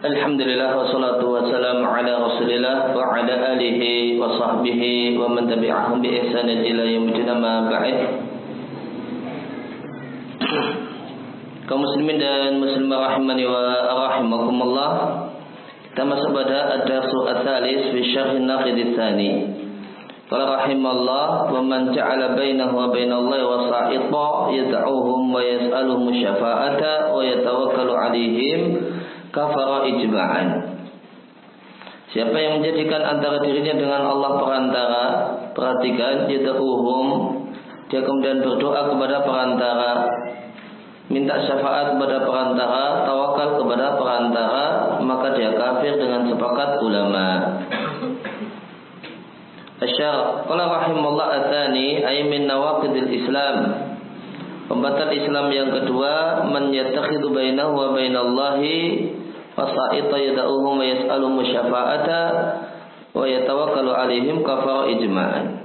Alhamdulillah wassalatu wassalamu ala Rasulillah wa ala alihi wa sahbihi wa man tabi'ahum bi ihsanin ila yaumil amma ba'd. Kaum muslimin dan muslimah rahimani wa rahimakumullah. Kita masuk pada ad-darsu ats-tsalis fi syarh an-naqid ats-tsani. Qala rahimallah wa man ja'ala bainahu wa bainallahi wasa'ita yad'uhum wa yas'aluhum syafa'ata wa yatawakkalu 'alaihim kafara ijma'an. Siapa yang menjadikan antara dirinya dengan Allah perantara, perhatikan, yad'uhum, dia kemudian berdoa kepada perantara, minta syafaat kepada perantara, tawakal kepada perantara, maka dia kafir dengan sepakat ulama. Asyar qala rahimallah atani ay min nawaqidil Islam. Pembatal Islam yang kedua, man yattakhidhu bainahu wa bainallahi fasa'ita yad'uhum wa yas'aluhum syafa'ata wa yatawakkalu 'alaihim kafara ijma'an.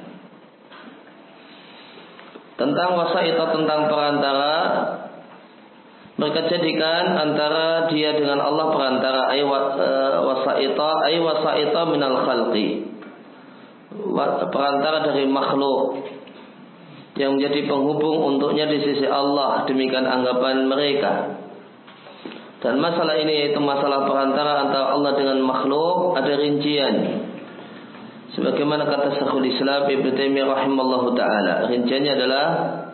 Tentang wasa'ita, tentang perantara, mereka jadikan antara dia dengan Allah perantara, ay wasa'ita minal khalqi, perantara dari makhluk yang menjadi penghubung untuknya di sisi Allah. Demikian anggapan mereka. Dan masalah ini, yaitu masalah perantara antara Allah dengan makhluk, ada rincian. Sebagaimana kata Syekhul Islam Ibnu Taimiyah rahimallahu taala, rinciannya adalah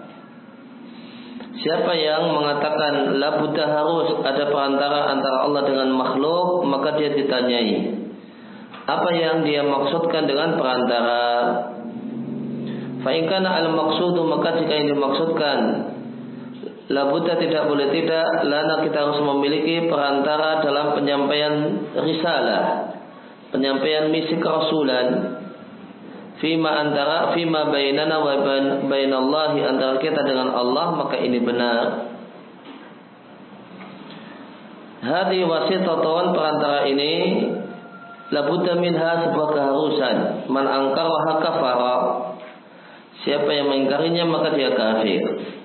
siapa yang mengatakan la budda harus ada perantara antara Allah dengan makhluk, maka dia ditanyai apa yang dia maksudkan dengan perantara. Fa in kana al-maqsudu, maka jika yang dimaksudkan la budda, tidak boleh tidak, lana, kita harus memiliki perantara dalam penyampaian risalah, penyampaian misi kerasulan, fima bainana wa bainallahi, antara kita dengan Allah, maka ini benar. Hadhi wasitatan, perantara ini la budda minha, sebuah keharusan. Man angkara kafara, siapa yang mengingkarinya maka dia kafir.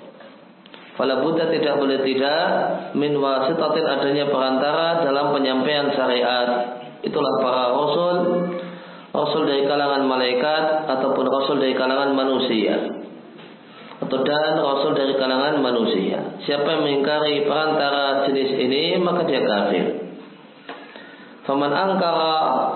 Fala budda, tidak boleh tidak, min wasitatin, adanya perantara dalam penyampaian syariat. Itulah para rasul, rasul dari kalangan malaikat ataupun rasul dari kalangan manusia, dan rasul dari kalangan manusia. Siapa yang mengingkari perantara jenis ini maka dia kafir. Faman angkara,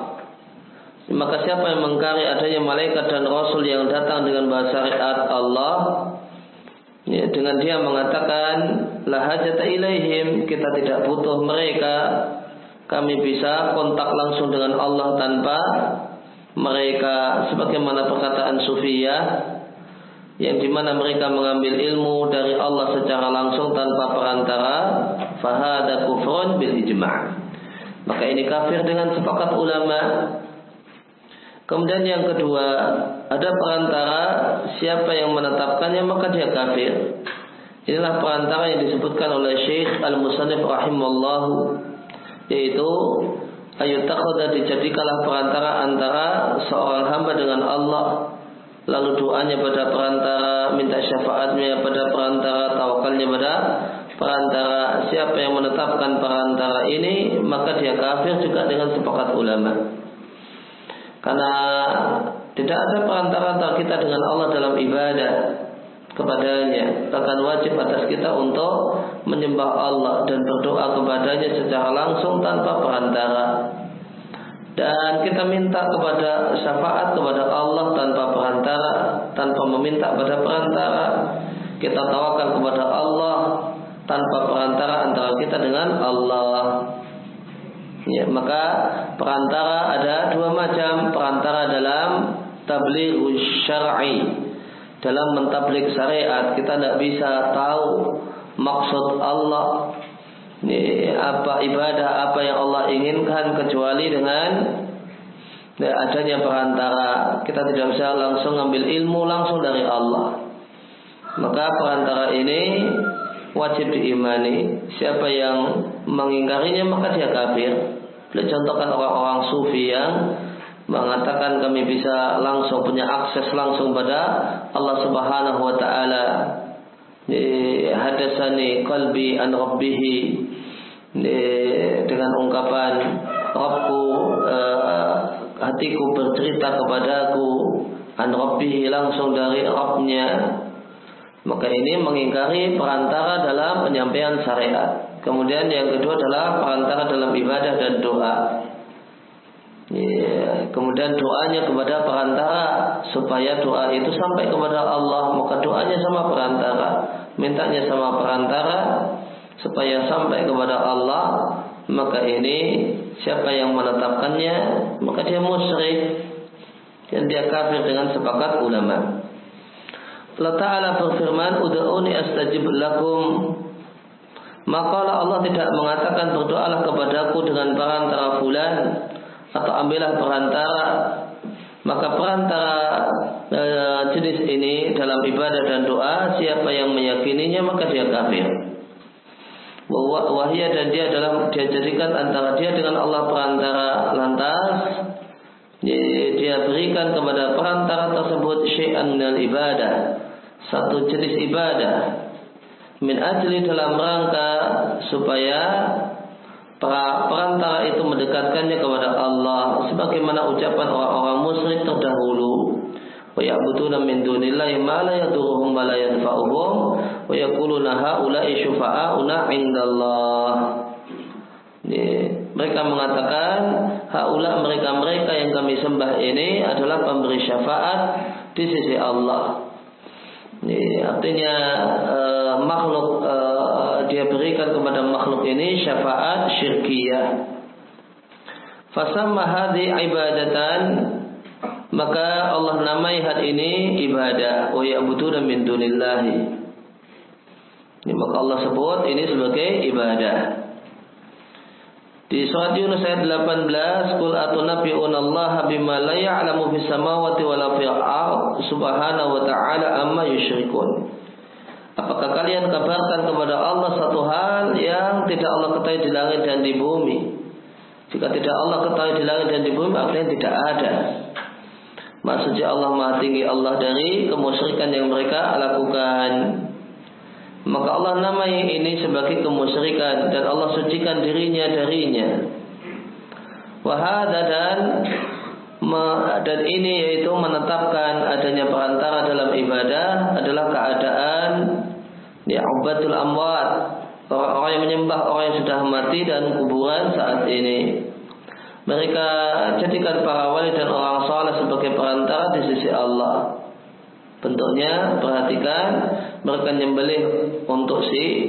maka siapa yang mengingkari adanya malaikat dan rasul yang datang dengan bahasa syariat Allah, ya, dengan dia mengatakan la hajata ilaihim, kita tidak butuh mereka, kami bisa kontak langsung dengan Allah tanpa mereka, sebagaimana perkataan Sufiyah yang dimana mereka mengambil ilmu dari Allah secara langsung tanpa perantara, fahada kufrun bil ijma', maka ini kafir dengan sepakat ulama. Kemudian yang kedua, ada perantara, siapa yang menetapkannya maka dia kafir. Inilah perantara yang disebutkan oleh Syekh Al-Musannif rahimallahu, yaitu ayutakhadha, dijadikanlah perantara antara seorang hamba dengan Allah, lalu doanya pada perantara, minta syafaatnya pada perantara, tawakalnya pada perantara. Siapa yang menetapkan perantara ini maka dia kafir juga dengan sepakat ulama. Karena tidak ada perantara antara kita dengan Allah dalam ibadah kepadanya, bahkan wajib atas kita untuk menyembah Allah dan berdoa kepadanya secara langsung tanpa perantara. Dan kita minta kepada syafaat kepada Allah tanpa perantara, tanpa meminta pada perantara. Kita tawakal kepada Allah tanpa perantara antara kita dengan Allah. Ya, maka perantara ada dua macam. Perantara dalam tabligh syar'i, dalam mentabligh syariat. Kita tidak bisa tahu maksud Allah, apa ibadah, apa yang Allah inginkan, kecuali dengan adanya perantara. Kita tidak bisa langsung ambil ilmu langsung dari Allah. Maka perantara ini wajib diimani. Siapa yang mengingkarinya maka dia kafir. Beliau contohkan orang-orang sufi yang mengatakan kami bisa langsung punya akses langsung pada Allah Subhanahu wa taala. Hadasani qalbi an rabbih, dengan ungkapan Rabbku, hatiku bercerita kepadaku, an Rabbihi, langsung dari Rabbnya, maka ini mengingkari perantara dalam penyampaian syariat. Kemudian yang kedua adalah perantara dalam ibadah dan doa. Kemudian doanya kepada perantara supaya doa itu sampai kepada Allah, maka doanya sama perantara, mintanya sama perantara supaya sampai kepada Allah, maka ini siapa yang menetapkannya maka dia musyrik dan dia kafir dengan sepakat ulama. Allah Ta'ala berfirman, ud'uni astajib lakum. Maka Allah tidak mengatakan berdoalah kepadaku dengan perantara fulan atau ambillah perantara. Maka perantara jenis ini dalam ibadah dan doa, siapa yang meyakininya maka dia kafir. Wahia, dan dia jadikan antara dia dengan Allah perantara, lantas dia berikan kepada perantara tersebut syai'an minal ibadah, satu jenis ibadah, min ajli, dalam rangka supaya perantara itu mendekatkannya kepada Allah, sebagaimana ucapan orang-orang musyrik terdahulu, wa ya'buduna min dunillahi ma la yadurruhum wa la yanfa'uhum wa yaquluna haula'i syufa'auna 'indallah. Mereka mengatakan haula, mereka yang kami sembah ini adalah pemberi syafaat di sisi Allah. Artinya makhluk, dia berikan kepada makhluk ini syafaat syirkiyah. Fasamma hadhi ibadatan, maka Allah namai hal ini ibadah. Wa ya'buduna min dunillahi, maka Allah sebut ini sebagai ibadah. Di surat Yunus ayat 18, qul atunabbi'unallaha bima la ya'lamu fis samawati wala fil ardh subhanahu wa ta'ala amma yusyrikun. Apakah kalian kabarkan kepada Allah satu hal yang tidak Allah ketahui di langit dan di bumi? Jika tidak Allah ketahui di langit dan di bumi, artinya tidak ada. Maksudnya Allah Maha Tinggi Allah dari kemusyrikan yang mereka lakukan. Maka Allah namai ini sebagai kemusyrikan dan Allah sucikan dirinya darinya. Wahada, dan ini yaitu menetapkan adanya perantara dalam ibadah adalah keadaan ubadul amwat, orang-orang yang menyembah orang yang sudah mati dan kuburan saat ini. Mereka jadikan para wali dan orang saleh sebagai perantara di sisi Allah. Bentuknya, perhatikan, mereka nyembelih untuk si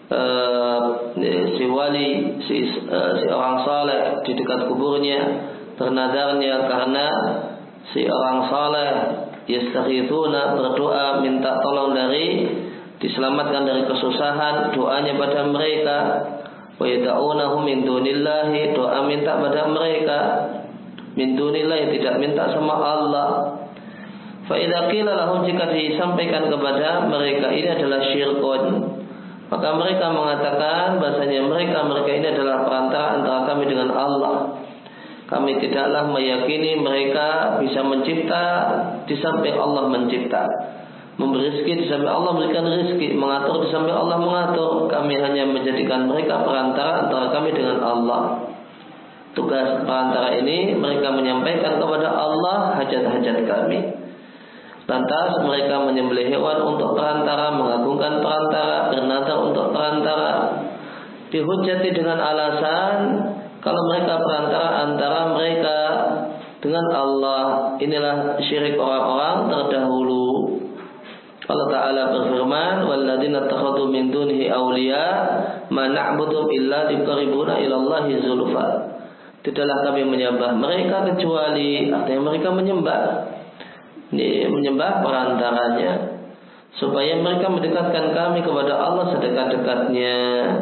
wali, si orang saleh di dekat kuburnya, bernadarnya karena si orang saleh yastaghithuna, berdoa minta tolong dari diselamatkan dari kesusahan, doanya pada mereka. Wa yad'unahum min dunillahi, doa minta pada mereka min dunillahi, tidak minta sama Allah. Fa idza qila lahum, jika disampaikan kepada mereka ini adalah syirkun, maka mereka mengatakan bahasanya mereka ini adalah perantara antara kami dengan Allah. Kami tidaklah meyakini mereka bisa mencipta di samping Allah mencipta, memberi rezeki di samping Allah memberikan rezeki, mengatur di samping Allah mengatur. Kami hanya menjadikan mereka perantara antara kami dengan Allah. Tugas perantara ini mereka menyampaikan kepada Allah hajat-hajat kami. Lantas mereka menyembelih hewan untuk perantara, mengagungkan perantara, bernadar untuk perantara, dihujati dengan alasan kalau mereka perantara antara mereka dengan Allah. Inilah syirik orang-orang terdahulu. Allah Ta'ala berfirman, walladzina takhadhu min dunihi awliya ma na'budu illa liqarribuna ila Allahi zulfa. Tidaklah kami menyembah mereka kecuali, artinya mereka menyembah perantaranya supaya mereka mendekatkan kami kepada Allah sedekat-dekatnya.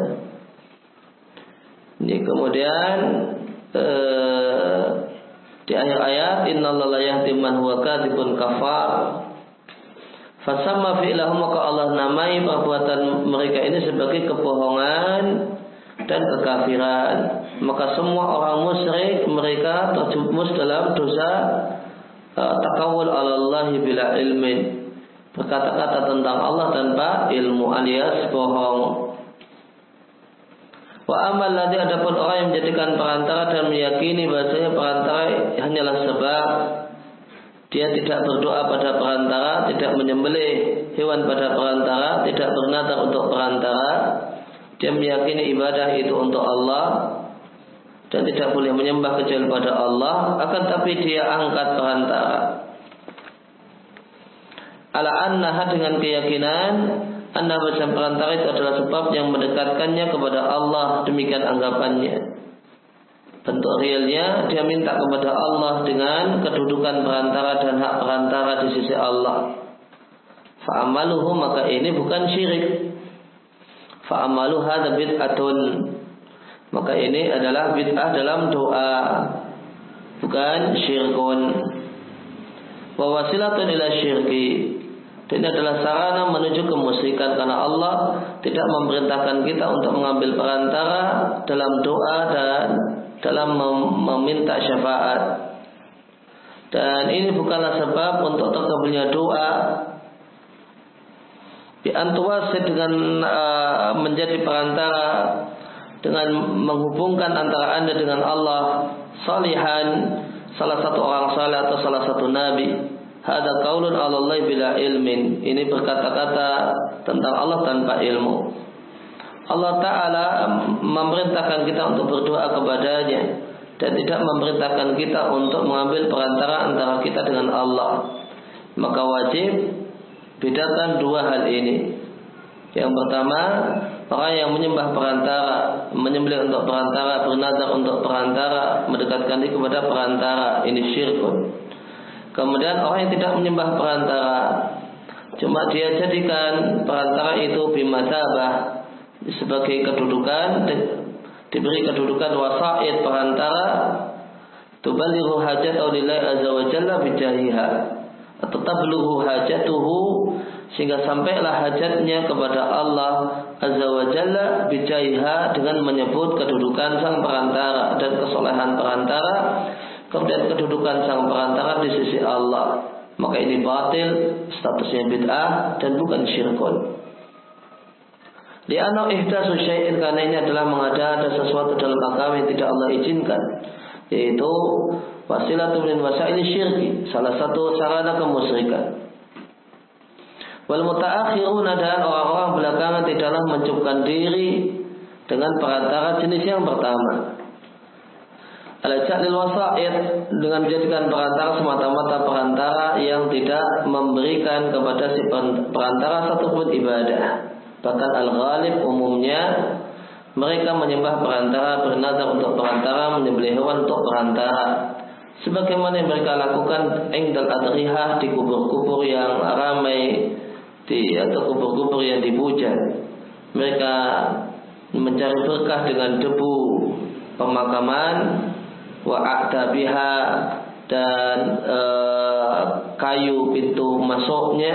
Kemudian di akhir ayat, innallaha la yahdi man huwa kadzibun kafar. Fasamma fi'lahum, maka Allah namai perbuatan mereka ini sebagai kebohongan dan kekafiran. Maka semua orang musyrik mereka terjumus dalam dosa takawul ala Allahi bila ilmin, berkata-kata tentang Allah tanpa ilmu alias bohong. Wa amal ladzi, adapun orang yang menjadikan perantara dan meyakini bahasanya perantara hanyalah sebab, dia tidak berdoa pada perantara, tidak menyembelih hewan pada perantara, tidak bernadar untuk perantara, dia meyakini ibadah itu untuk Allah dan tidak boleh menyembah kecuali pada Allah, akan tapi dia angkat perantara. Ala annaha, dengan keyakinan anna bahasa perantara itu adalah sebab yang mendekatkannya kepada Allah, demikian anggapannya. Bentuk realnya dia minta kepada Allah dengan kedudukan perantara dan hak perantara di sisi Allah. Fa'amaluhu, maka ini bukan syirik. Fa'amalu hadza bid'atun, maka ini adalah bid'ah dalam doa, bukan syirkun. Wa wasilatun ila syirki, dan ini adalah sarana menuju kemusyrikan, karena Allah tidak memerintahkan kita untuk mengambil perantara dalam doa dan dalam meminta syafaat. Dan ini bukanlah sebab untuk terkabulnya doa. Bi antuwasid, dengan menjadi perantara, dengan menghubungkan antara Anda dengan Allah, salihan, salah satu orang saleh atau salah satu nabi. Hada qaulun 'ala Allah bila ilmin, ini berkata-kata tentang Allah tanpa ilmu. Allah Ta'ala memerintahkan kita untuk berdoa kepadanya dan tidak memerintahkan kita untuk mengambil perantara antara kita dengan Allah. Maka wajib bedakan dua hal ini. Yang pertama, orang yang menyembah perantara, menyembelih untuk perantara, bernazar untuk perantara, mendekatkan diri kepada perantara, ini syirkun. Kemudian orang yang tidak menyembah perantara, cuma dia jadikan perantara itu bimatsabah, sebagai kedudukan, diberi kedudukan wasaid, perantara, tubalighu hajatahu lillahi azza wa jalla bijahiha, atau tablughu hajatuhu, sehingga sampailah hajatnya kepada Allah azza wa jalla bijahiha, dengan menyebut kedudukan sang perantara dan kesolehan perantara, kemudian kedudukan sang perantara di sisi Allah. Maka ini batil, statusnya bid'ah dan bukan syirkun. Li'annahu ihdatsu syai'in, karena ini adalah mengada-ada sesuatu dalam agama yang tidak Allah izinkan, yaitu wasilatun min wasail syirki, salah satu sarana kemusyrikan. Wal mutaakhiruna, dan orang-orang belakangan tidaklah mencukupkan diri dengan perantara jenis yang pertama. Al-ja'lil wasaid, dengan menjadikan perantara semata-mata perantara yang tidak memberikan kepada si perantara satupun ibadah. Bahkan al-ghalib umumnya mereka menyembah perantara, bernazar untuk perantara, menyembelih hewan untuk perantara, sebagaimana yang mereka lakukan indal adrihah, di kubur-kubur yang ramai, atau kubur-kubur yang dipuja. Mereka mencari berkah dengan debu pemakaman, wa a'tabiha, dan kayu pintu masuknya,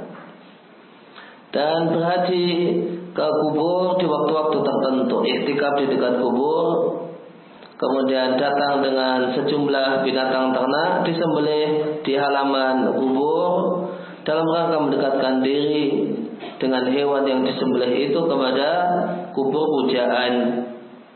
dan berhaji ke kubur di waktu-waktu tertentu, iktikaf di dekat kubur, kemudian datang dengan sejumlah binatang ternak, disembelih di halaman kubur dalam rangka mendekatkan diri dengan hewan yang disembelih itu kepada kubur pujaan.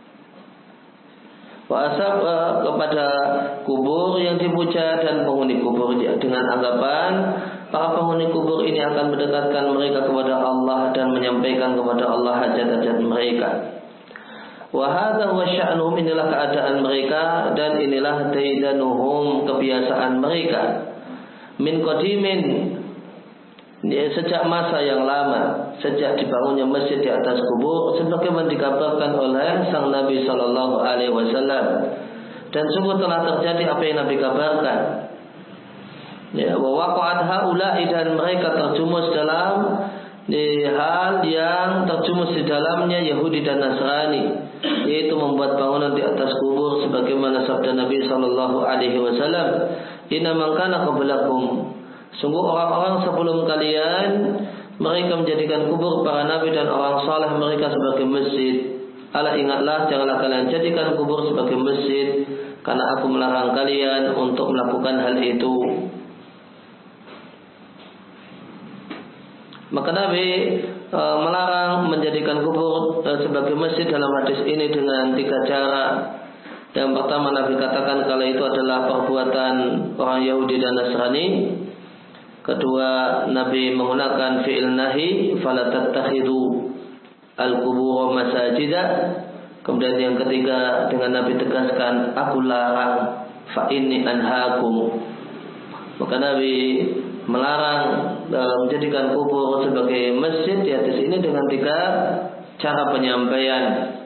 Asap kepada kubur yang dipuja dan penghuni kuburnya, dengan anggapan para penghuni kubur ini akan mendekatkan mereka kepada Allah dan menyampaikan kepada Allah hajat-hajat mereka. Wa hadza huwa sya'nuhum, inilah keadaan mereka dan inilah daidanuhum, kebiasaan mereka. Min qadimin, sejak masa yang lama, sejak dibangunnya masjid di atas kubur, sebagaimana dikabarkan oleh sang Nabi Sallallahu Alaihi Wasallam, dan sungguh telah terjadi apa yang Nabi kabarkan. Ya, wa waqa'at haula'i, dan mereka terjumus dalam hal yang terjumus di dalamnya Yahudi dan Nasrani, yaitu membuat bangunan di atas kubur, sebagaimana sabda Nabi Sallallahu Alaihi Wasallam, inna man kana qablakum, sungguh orang-orang sebelum kalian mereka menjadikan kubur para nabi dan orang saleh mereka sebagai masjid. Ala, ingatlah, janganlah kalian jadikan kubur sebagai masjid, karena aku melarang kalian untuk melakukan hal itu. Maka Nabi melarang menjadikan kubur sebagai masjid dalam hadis ini dengan 3 cara. Yang pertama, Nabi katakan kalau itu adalah perbuatan orang Yahudi dan Nasrani. Kedua, Nabi menggunakan fi'il nahi, fala tattakhidu al-qubur masajida. Kemudian yang ketiga, dengan Nabi tegaskan, aku larang, fa inni anhaakum. Maka Nabi melarang menjadikan kubur sebagai masjid di hadis ini dengan 3 cara penyampaian.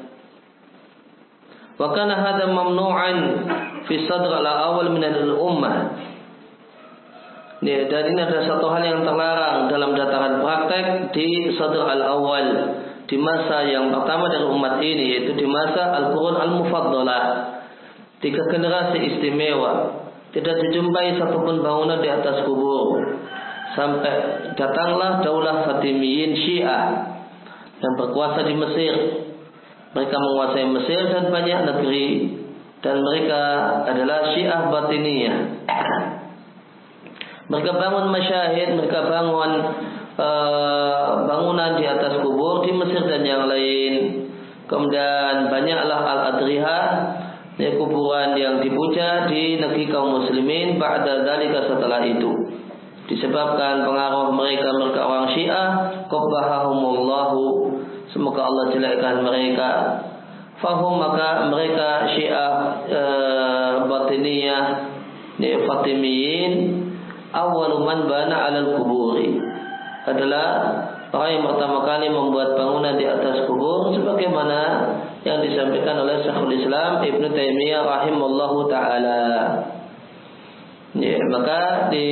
Wa kana hadza mamnu'an fi sadr al-awwal min al-ummah. Dan ini adalah satu hal yang terlarang dalam dataran praktek di sadr al-awwal, di masa yang pertama dari umat ini, yaitu di masa al-qurun al-mufaddalah, 3 generasi istimewa. Tidak dijumpai satupun bangunan di atas kubur sampai datanglah daulah Fatimiyin Syiah yang berkuasa di Mesir. Mereka menguasai Mesir dan banyak negeri, dan mereka adalah Syiah Batiniyah. Mereka bangun masyahid, mereka bangun bangunan di atas kubur di Mesir dan yang lain. Kemudian banyaklah al-adriha, kuburan yang dipuja di negeri kaum muslimin ba'da dzalika, setelah itu, disebabkan pengaruh mereka orang Syiah, qabbahahumullahu, semoga Allah jelekkan mereka. Fahum, maka mereka Syiah Batiniyah Fatimiyin, awwalu man bana 'alal kuburi, adalah orang yang pertama kali membuat bangunan di atas kubur, sebagaimana yang disampaikan oleh Syekhul Islam Ibnu Taimiyah rahimallahu taala. Ya, maka di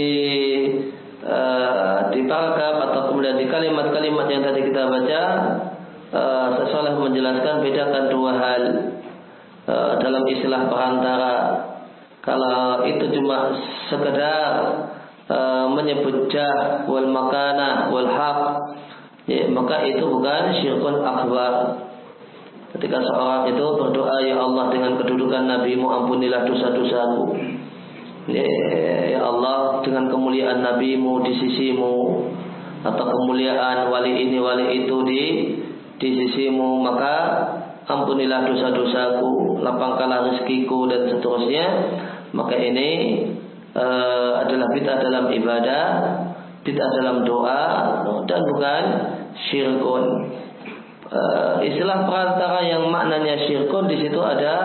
paragraf atau kemudian di kalimat-kalimat yang tadi kita baca, sesuai menjelaskan bedakan 2 hal dalam istilah perantara. Kalau itu cuma sekedar menyebut jah wal makanah wal haq, ya, maka itu bukan syirkun akbar. Ketika seorang itu berdoa, ya Allah, dengan kedudukan Nabi-Mu ampunilah dosa-dosaku. Ya Allah, dengan kemuliaan Nabi-Mu di sisi-Mu, atau kemuliaan wali ini wali itu di sisi-Mu, maka ampunilah dosa-dosaku, lapangkanlah rezekiku, dan seterusnya. Maka ini adalah bid'ah dalam ibadah, bid'ah dalam doa, dan bukan syirkun. Istilah perantara yang maknanya syirkun, di situ ada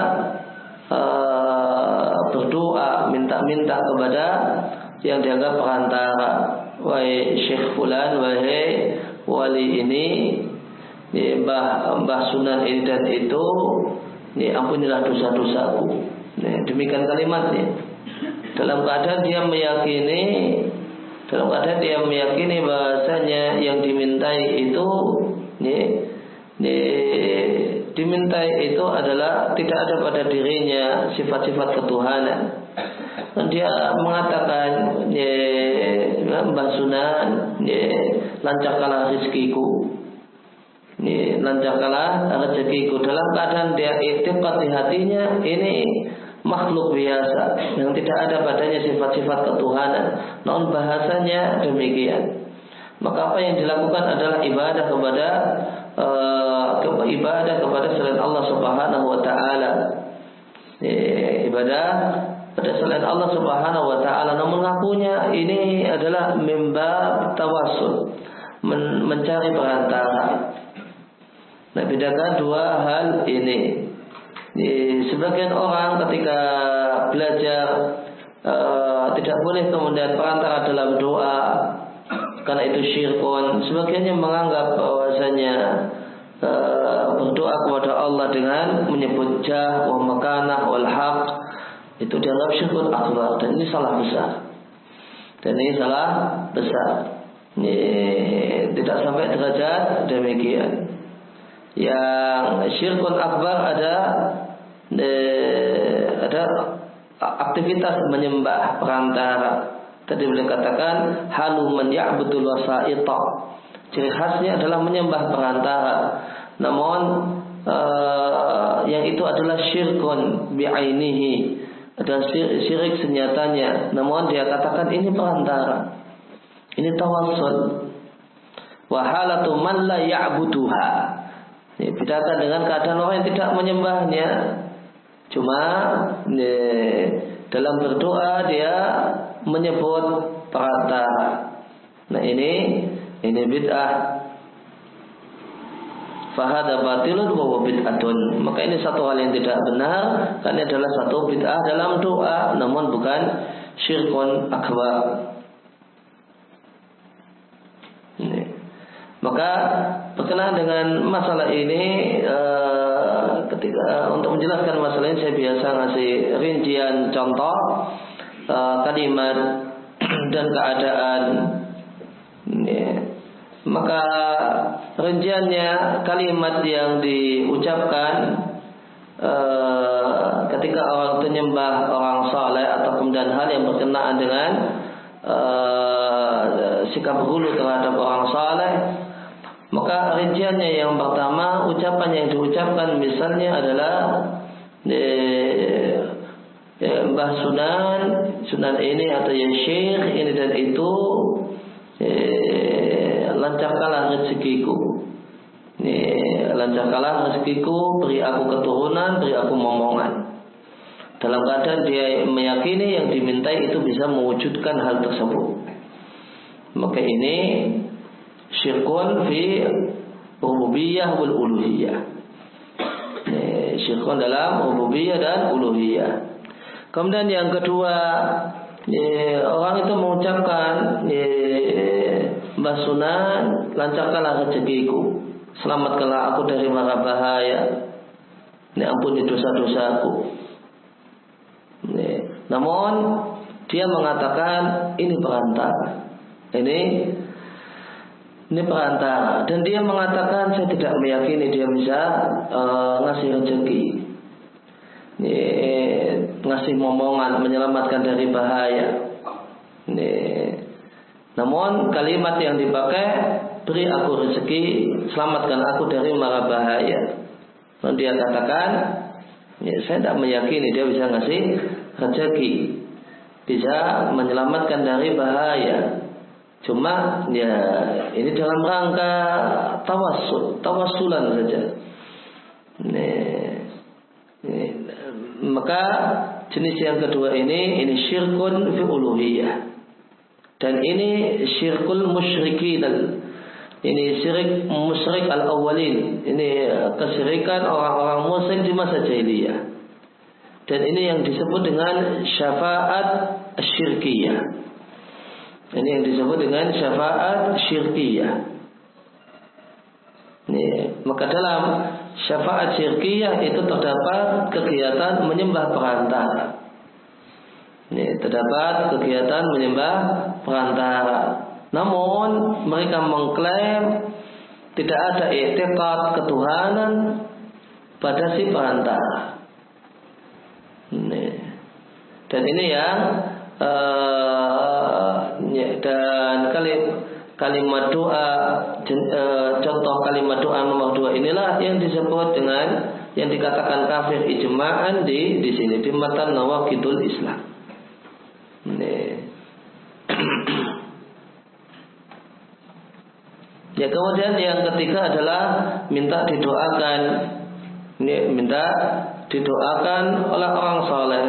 berdoa, minta-minta kepada yang dianggap perantara. Wahai Syekh Fulan, wahai wali ini, Mbah Sunan ini dan itu, ampunilah dosa-dosaku. Demikian kalimatnya. Dalam keadaan dia meyakini bahasanya yang dimintai itu dimintai itu adalah tidak ada pada dirinya sifat-sifat ketuhanan. Dan dia mengatakan, Mbah Sunan, lancarkanlah rezekiku, lancarkanlah rezekiku, dalam keadaan dia iktiqad di hatinya ini makhluk biasa yang tidak ada padanya sifat-sifat ketuhanan, namun bahasanya demikian. Maka apa yang dilakukan adalah ibadah kepada selain Allah Subhanahu wa taala. Ibadah pada selain Allah Subhanahu wa taala, namun ngakunya ini adalah mimbar tawassul, mencari perantara. Nah, bedakan 2 hal ini. Sebagian orang ketika belajar tidak boleh kemudian perantara dalam doa, karena itu syirkun. Sebagiannya menganggap bahwasanya berdoa kepada Allah dengan menyebut jah wa makanah wal haq itu dianggap syirkun akbar, dan ini salah besar. Tidak sampai derajat demikian. Yang syirkun akbar ada aktivitas menyembah perantara. Tadi boleh katakan halu man ya'budul wasaita. Ciri khasnya adalah menyembah perantara. Namun yang itu adalah syirkun bi'ainihi, adalah syirik senyatanya. Namun dia katakan ini perantara, ini tawassul. wa halatu man la ya'buduha. Bedakan dengan keadaan orang yang tidak menyembahnya, cuma dalam berdoa dia menyebut perantara. Nah ini bid'ah. Fahada batilun wa bid'atun. Maka ini satu hal yang tidak benar, karena adalah satu bid'ah dalam doa, namun bukan syirkun akbar. Maka berkenaan dengan masalah ini, ketika untuk menjelaskan masalah ini saya biasa ngasih rincian contoh kalimat dan keadaan. Maka rinciannya, kalimat yang diucapkan ketika orang menyembah orang saleh atau kemudian hal yang berkenaan dengan sikap hulu terhadap orang saleh. Maka rinciannya yang pertama, ucapan yang diucapkan misalnya adalah Mbah Sunan ini atau ya Syekh ini dan itu, lancarkanlah rezekiku, lancarkanlah rezekiku, beri aku keturunan, beri aku momongan. Dalam keadaan dia meyakini yang dimintai itu bisa mewujudkan hal tersebut. Maka ini syirkun fi rububiyah wal uluhiyah. Syirkun dalam rububiyah dan uluhiyah. Kemudian yang kedua, orang itu mengucapkan, Mbah Sunan, lancarkanlah rezekiku, selamatkanlah aku dari mara bahaya, ampuni dosa-dosaku. Namun dia mengatakan ini perantara, ini perantara, dan dia mengatakan saya tidak meyakini dia bisa ngasih rezeki, ngasih momongan, menyelamatkan dari bahaya. Namun kalimat yang dipakai, beri aku rezeki, selamatkan aku dari mara bahaya. Dan dia katakan, saya tidak meyakini dia bisa ngasih rezeki, bisa menyelamatkan dari bahaya. Cuma ya ini dalam rangka tawassulan saja. Maka jenis yang kedua ini syirkun fi uluhiyah, dan ini syirkul musyrikin, ini syirik musyrik al-awwalin, ini kesyirikan orang-orang musyrik di masa jahiliyah, dan ini yang disebut dengan syafaat syirkiyah. Ini yang disebut dengan syafaat syirkiyah. Maka dalam syafaat syirkiyah itu terdapat kegiatan menyembah perantara. Terdapat kegiatan menyembah perantara. Namun mereka mengklaim tidak ada i'tiqad ketuhanan pada si perantara. Dan ini yang dan kalimat doa, contoh kalimat doa nomor 2 inilah yang disebut dengan yang dikatakan kafir ijma'an di sini di matan Nawaqidul Islam. Ya, kemudian yang ketiga adalah minta didoakan. Minta didoakan oleh orang saleh.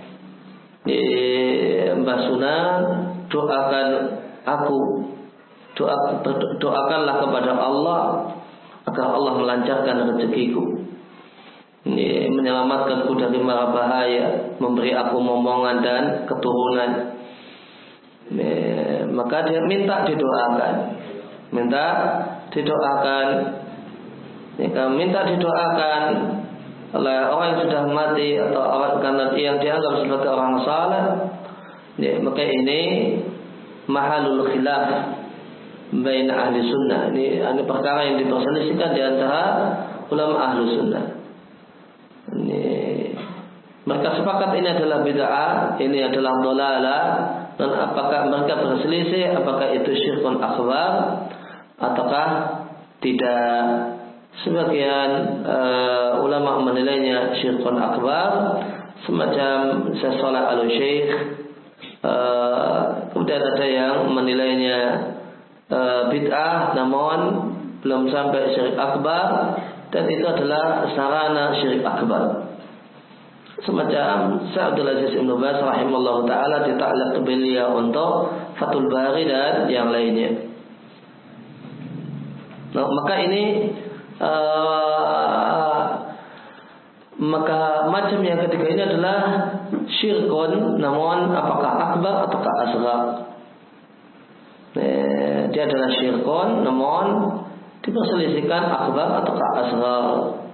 Mbah Sunan, doakan aku, doakanlah kepada Allah agar Allah melancarkan rezekiku, menyelamatkanku dari mara bahaya, memberi aku momongan dan keturunan. Maka dia minta didoakan, minta didoakan oleh orang yang sudah mati atau orang karena yang dianggap sebagai orang saleh. Maka ini mahalul khilaf baina ahli sunnah. Ini perkara yang diperselisihkan di antara ulama ahli sunnah. Mereka sepakat ini adalah bid'ah, ini adalah dhalalah, dan apakah mereka berselisih apakah itu syirkun akbar ataukah tidak. Sebagian ulama menilainya syirkun akbar, semacam Syekh Shalih Al-Syekh. Kemudian ada yang menilainya bid'ah namun belum sampai syirik akbar, dan itu adalah sarana syirik akbar. Semacam Syekh Abdul Aziz Ibn Baz rahimahullah ta'ala di ta'liq beliau untuk Fathul Bari dan yang lainnya. Nah, maka ini maka macam yang ketiga ini adalah syirkun, namun apakah akbar ataukah asghar? Dia adalah syirkun, namun diperselisihkan akbar ataukah asghar.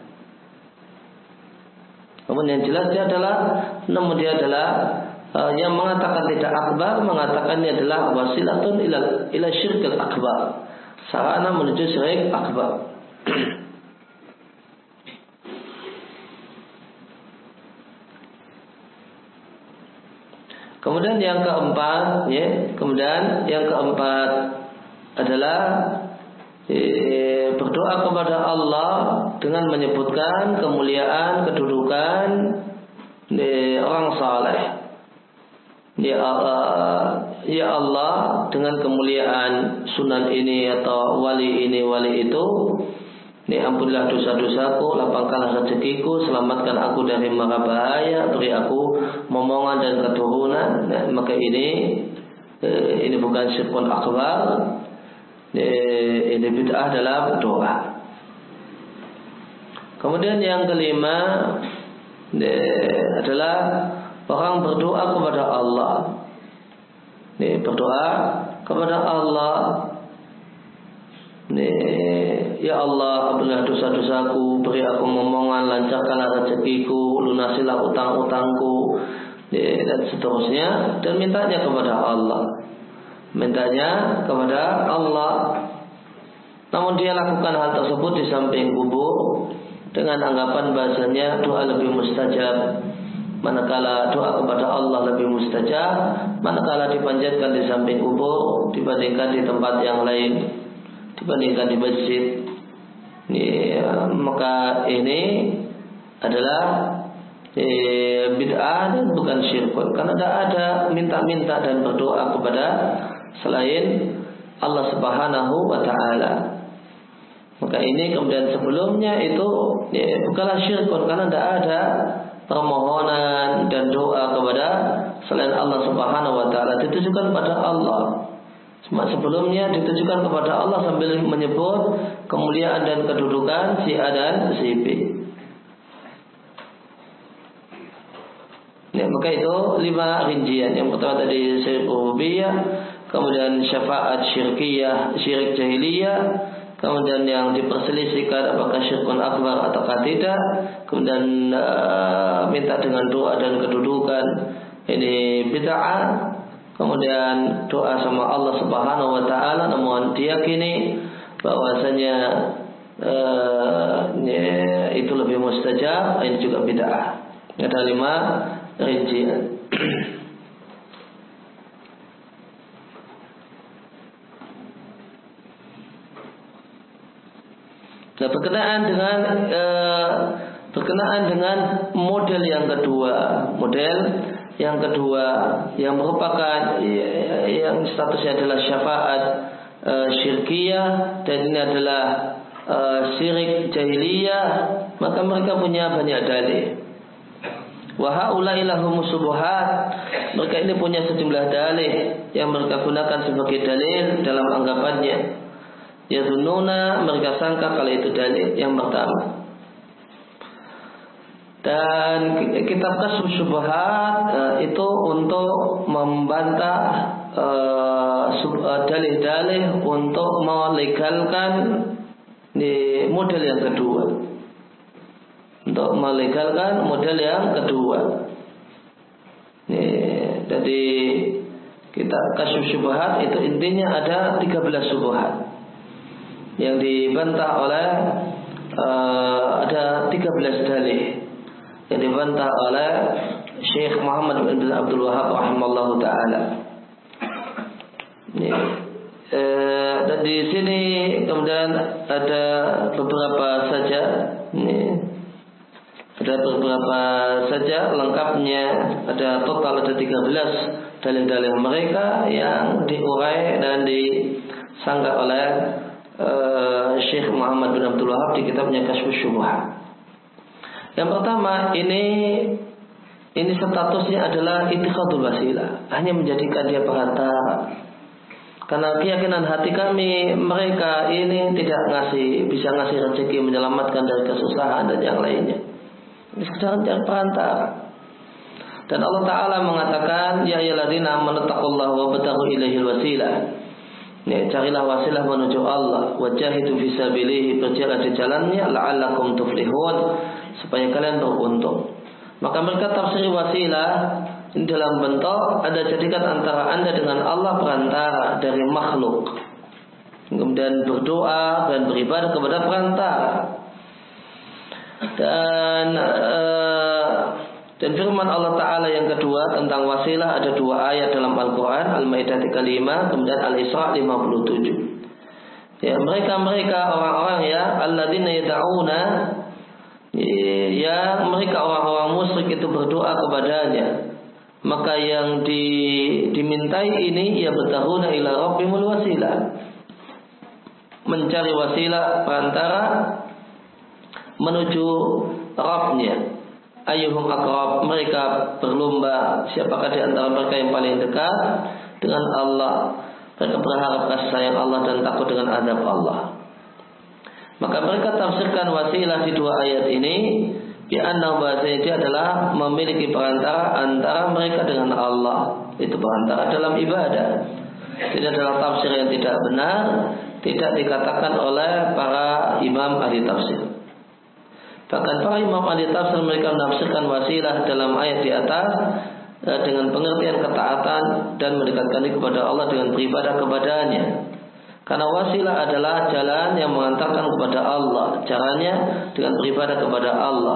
Namun yang jelas dia adalah yang mengatakan tidak akbar, mengatakan ini adalah wasilatun ila syirkil akbar, sarana menuju syirik akbar. Kemudian yang keempat, adalah berdoa kepada Allah dengan menyebutkan kemuliaan, kedudukan orang saleh. Ya Allah, dengan kemuliaan sunan ini atau wali ini, wali itu, ampunilah dosa-dosaku, lapangkanlah rezekiku, selamatkan aku dari mara bahaya, beri aku momongan dan keturunan. Maka ini bukan syirkun akbar, ini bid'ah dalam doa. Kemudian yang kelima adalah orang berdoa kepada Allah. Berdoa kepada Allah, ya Allah, ampunilah dosa-dosaku, beri aku momongan, lancarkanlah rezekiku, lunasilah utang-utangku, dan seterusnya, dan mintanya kepada Allah. Namun dia lakukan hal tersebut di samping kubur dengan anggapan bahasanya doa lebih mustajab. Manakala doa kepada Allah lebih mustajab manakala dipanjatkan di samping kubur dibandingkan di tempat yang lain, dibandingkan di masjid. Maka ini adalah bid'ah dan bukan syirkun, karena tidak ada minta-minta dan berdoa kepada selain Allah Subhanahu wa ta'ala. Maka ini kemudian sebelumnya itu bukanlah syirkun, karena tidak ada permohonan dan doa kepada selain Allah Subhanahu wa ta'ala, ditujukan kepada Allah. Sebelumnya ditujukan kepada Allah sambil menyebut kemuliaan dan kedudukan si A dan si B. Maka itu 5 rincian. Yang pertama tadi syirik rububiyah, kemudian syafaat syirkiyah, syirik jahiliyah, kemudian yang diperselisihkan apakah syirkun akbar ataukah tidak, kemudian minta dengan doa dan kedudukan, ini bid'ah. Kemudian doa sama Allah Subhanahu wa ta'ala namun diyakini bahwasanya itu lebih mustajab, ini juga bid'ah. Ada 5 rincian. Nah, berkenaan dengan model yang kedua yang merupakan yang statusnya adalah syafaat syirkiyah, dan ini adalah syirik jahiliyah, maka mereka punya banyak dalil. Wa haula'i lahumus subuhat, mereka ini punya sejumlah dalil yang mereka gunakan sebagai dalil dalam anggapannya. Yazunnuna, mereka sangka kalau itu dalil yang pertama. Dan kitab Kasyfus Syubhat itu untuk membantah dalil-dalil untuk melegalkan di model yang kedua. Untuk melegalkan model yang kedua. Jadi kitab Kasyfus Syubhat itu intinya ada 13 syubhat yang dibantah oleh ada 13 dalil yang dibantah oleh Syekh Muhammad bin Abdul Wahhab rahimahullahu taala. Dan di sini kemudian ada beberapa saja Ada beberapa saja lengkapnya, ada total ada 13 dalil-dalil mereka yang diurai dan disanggah oleh Syekh Muhammad bin Abdul Wahab di kitabnya Kasyfus Syubhat. Yang pertama, ini statusnya adalah ittikhadul wasilah, hanya menjadikan dia perantara. Karena keyakinan hati kami, mereka ini tidak bisa ngasih rezeki, menyelamatkan dari kesusahan dan yang lainnya. Ini sekedar mencari perantara. Dan Allah Ta'ala mengatakan, ya ayyuhalladzina amanu taqullaha wabtaghu ilaihil wasilah. Carilah wasilah menuju Allah, wajahidu fisabilihi, berjalan di jalannya, la'allakum tuflihun, supaya kalian beruntung. Maka mereka tafsir wasilah ini dalam bentuk ada jadikan antara anda dengan Allah perantara dari makhluk, kemudian berdoa dan beribadah kepada perantara. Dan firman Allah Ta'ala yang kedua tentang wasilah, ada 2 ayat dalam Al-Quran, Al-Ma'idah 35, kemudian Al-Isra 57. Ya, mereka orang-orang ya alladzina yad'una, ya mereka orang-orang musyrik itu berdoa kepadanya. Maka yang dimintai ini ya bertahuna ila rabbimul wasilah, mencari wasilah perantara menuju Rabbnya. Ayyuhum aqrab, mereka berlomba siapakah di antara mereka yang paling dekat dengan Allah. Mereka berharap kasih sayang Allah dan takut dengan azab Allah. Maka mereka tafsirkan wasilah di 2 ayat ini, bi'annahu bahasanya dia adalah memiliki perantara antara mereka dengan Allah. Itu perantara dalam ibadah. Ini adalah tafsir yang tidak benar, tidak dikatakan oleh para imam ahli tafsir. Bahkan para imam ahli tafsir mereka menafsirkan wasilah dalam ayat di atas dengan pengertian ketaatan dan mendekatkan diri kepada Allah dengan beribadah kepadanya. Karena wasilah adalah jalan yang mengantarkan kepada Allah, caranya dengan beribadah kepada Allah.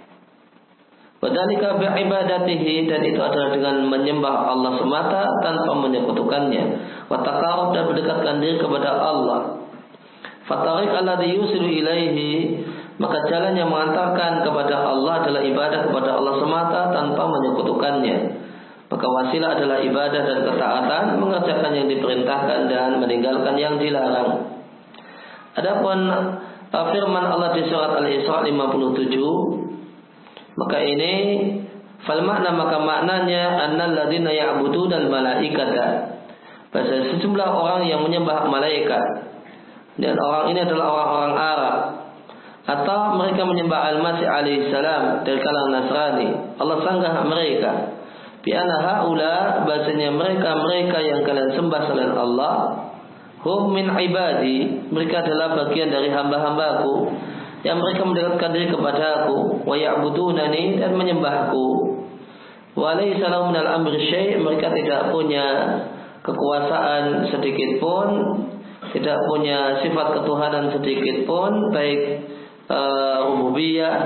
Wadzalika bi'ibadatihi, dan itu adalah dengan menyembah Allah semata tanpa menyekutukannya. Wa taqarrub, dan mendekatkan diri kepada Allah. Fatariq alladhi yusilu ilaihi, maka jalan yang mengantarkan kepada Allah adalah ibadah kepada Allah semata tanpa menyekutukannya. Maka wasilah adalah ibadah dan ketaatan, mengerjakan yang diperintahkan dan meninggalkan yang dilarang. Adapun firman Allah di surat Al-Isra 57, maka ini fal makna, maka maknanya annal ladzina ya'budunal malaikata, bahasa sejumlah orang yang menyembah malaikat, dan orang ini adalah orang-orang Arab, atau mereka menyembah Al-Masih alaihissalam dari kalangan Nasrani. Allah sanggah mereka bi anna haula, bahasanya mereka yang kalian sembah selain Allah, hum min ibadi, mereka adalah bagian dari hamba-hambaku yang mereka mendekatkan diri kepadaku, wa ya'budunani, dan menyembahku. Wa laysa lahum minal amri syai', mereka tidak punya kekuasaan sedikit pun, tidak punya sifat ketuhanan sedikit pun, baik rububiyah,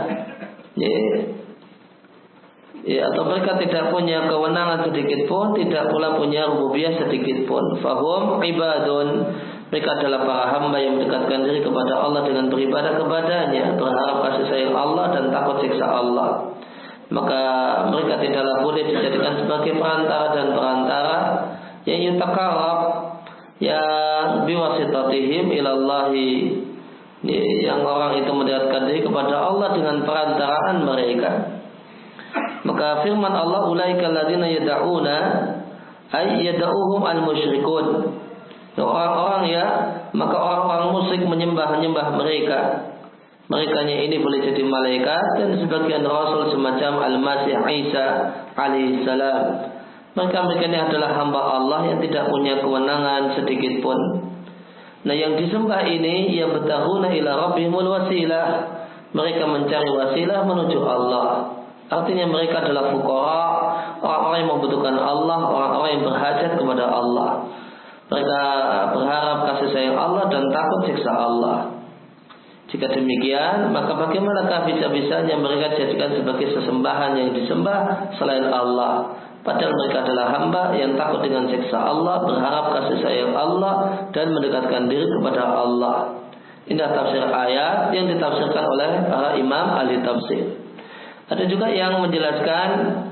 atau mereka tidak punya kewenangan sedikit pun, tidak pula punya rububiyah sedikit pun. Fahum ibadun, mereka adalah para hamba yang mendekatkan diri kepada Allah dengan beribadah kepadanya, berharap kasih sayang Allah dan takut siksa Allah. Maka mereka tidaklah boleh dijadikan sebagai perantara yang yutaqarrab, yang biwasitatihim ilallahi, yang orang itu mendekatkan diri kepada Allah dengan perantaraan mereka. Maka firman Allah, ulaika alladzina yad'una ay yad'uhum al-musyrikun, orang-orang maka orang-orang musyrik menyembah mereka. Merekanya ini boleh jadi malaikat dan sebagian rasul semacam Al-Masih Isa alaihissalam. Mereka ini adalah hamba Allah yang tidak punya kewenangan sedikit pun. Nah, yang disembah ini ya bertahuna ila rabbihimul wasilah, mereka mencari wasilah menuju Allah. Artinya mereka adalah fuqara, orang-orang yang membutuhkan Allah, orang-orang yang berhajat kepada Allah. Mereka berharap kasih sayang Allah dan takut siksa Allah. Jika demikian, maka bagaimanakah bisa-bisanya mereka jadikan sebagai sesembahan yang disembah selain Allah? Padahal mereka adalah hamba yang takut dengan siksa Allah, berharap kasih sayang Allah, dan mendekatkan diri kepada Allah. Ini tafsir ayat yang ditafsirkan oleh para imam ahli tafsir. Ada juga yang menjelaskan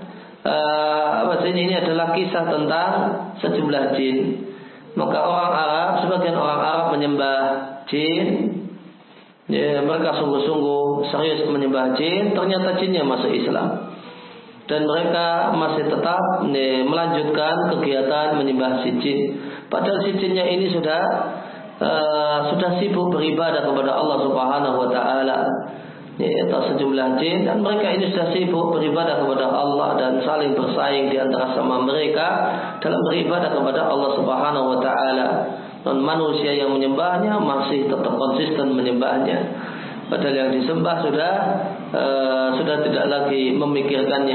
ini adalah kisah tentang sejumlah jin. Maka orang Arab, sebagian orang Arab menyembah jin. Ya, mereka sungguh-sungguh serius menyembah jin. Ternyata jinnya masuk Islam, dan mereka masih tetap melanjutkan kegiatan menyembah si jin. Padahal si jinnya ini sudah sibuk beribadah kepada Allah Subhanahu wa taala. Yaitu sejumlah jin, dan mereka ini sudah sibuk beribadah kepada Allah dan saling bersaing di antara sama mereka dalam beribadah kepada Allah Subhanahu wa taala. Dan manusia yang menyembahnya masih tetap konsisten menyembahnya, padahal yang disembah sudah tidak lagi memikirkannya.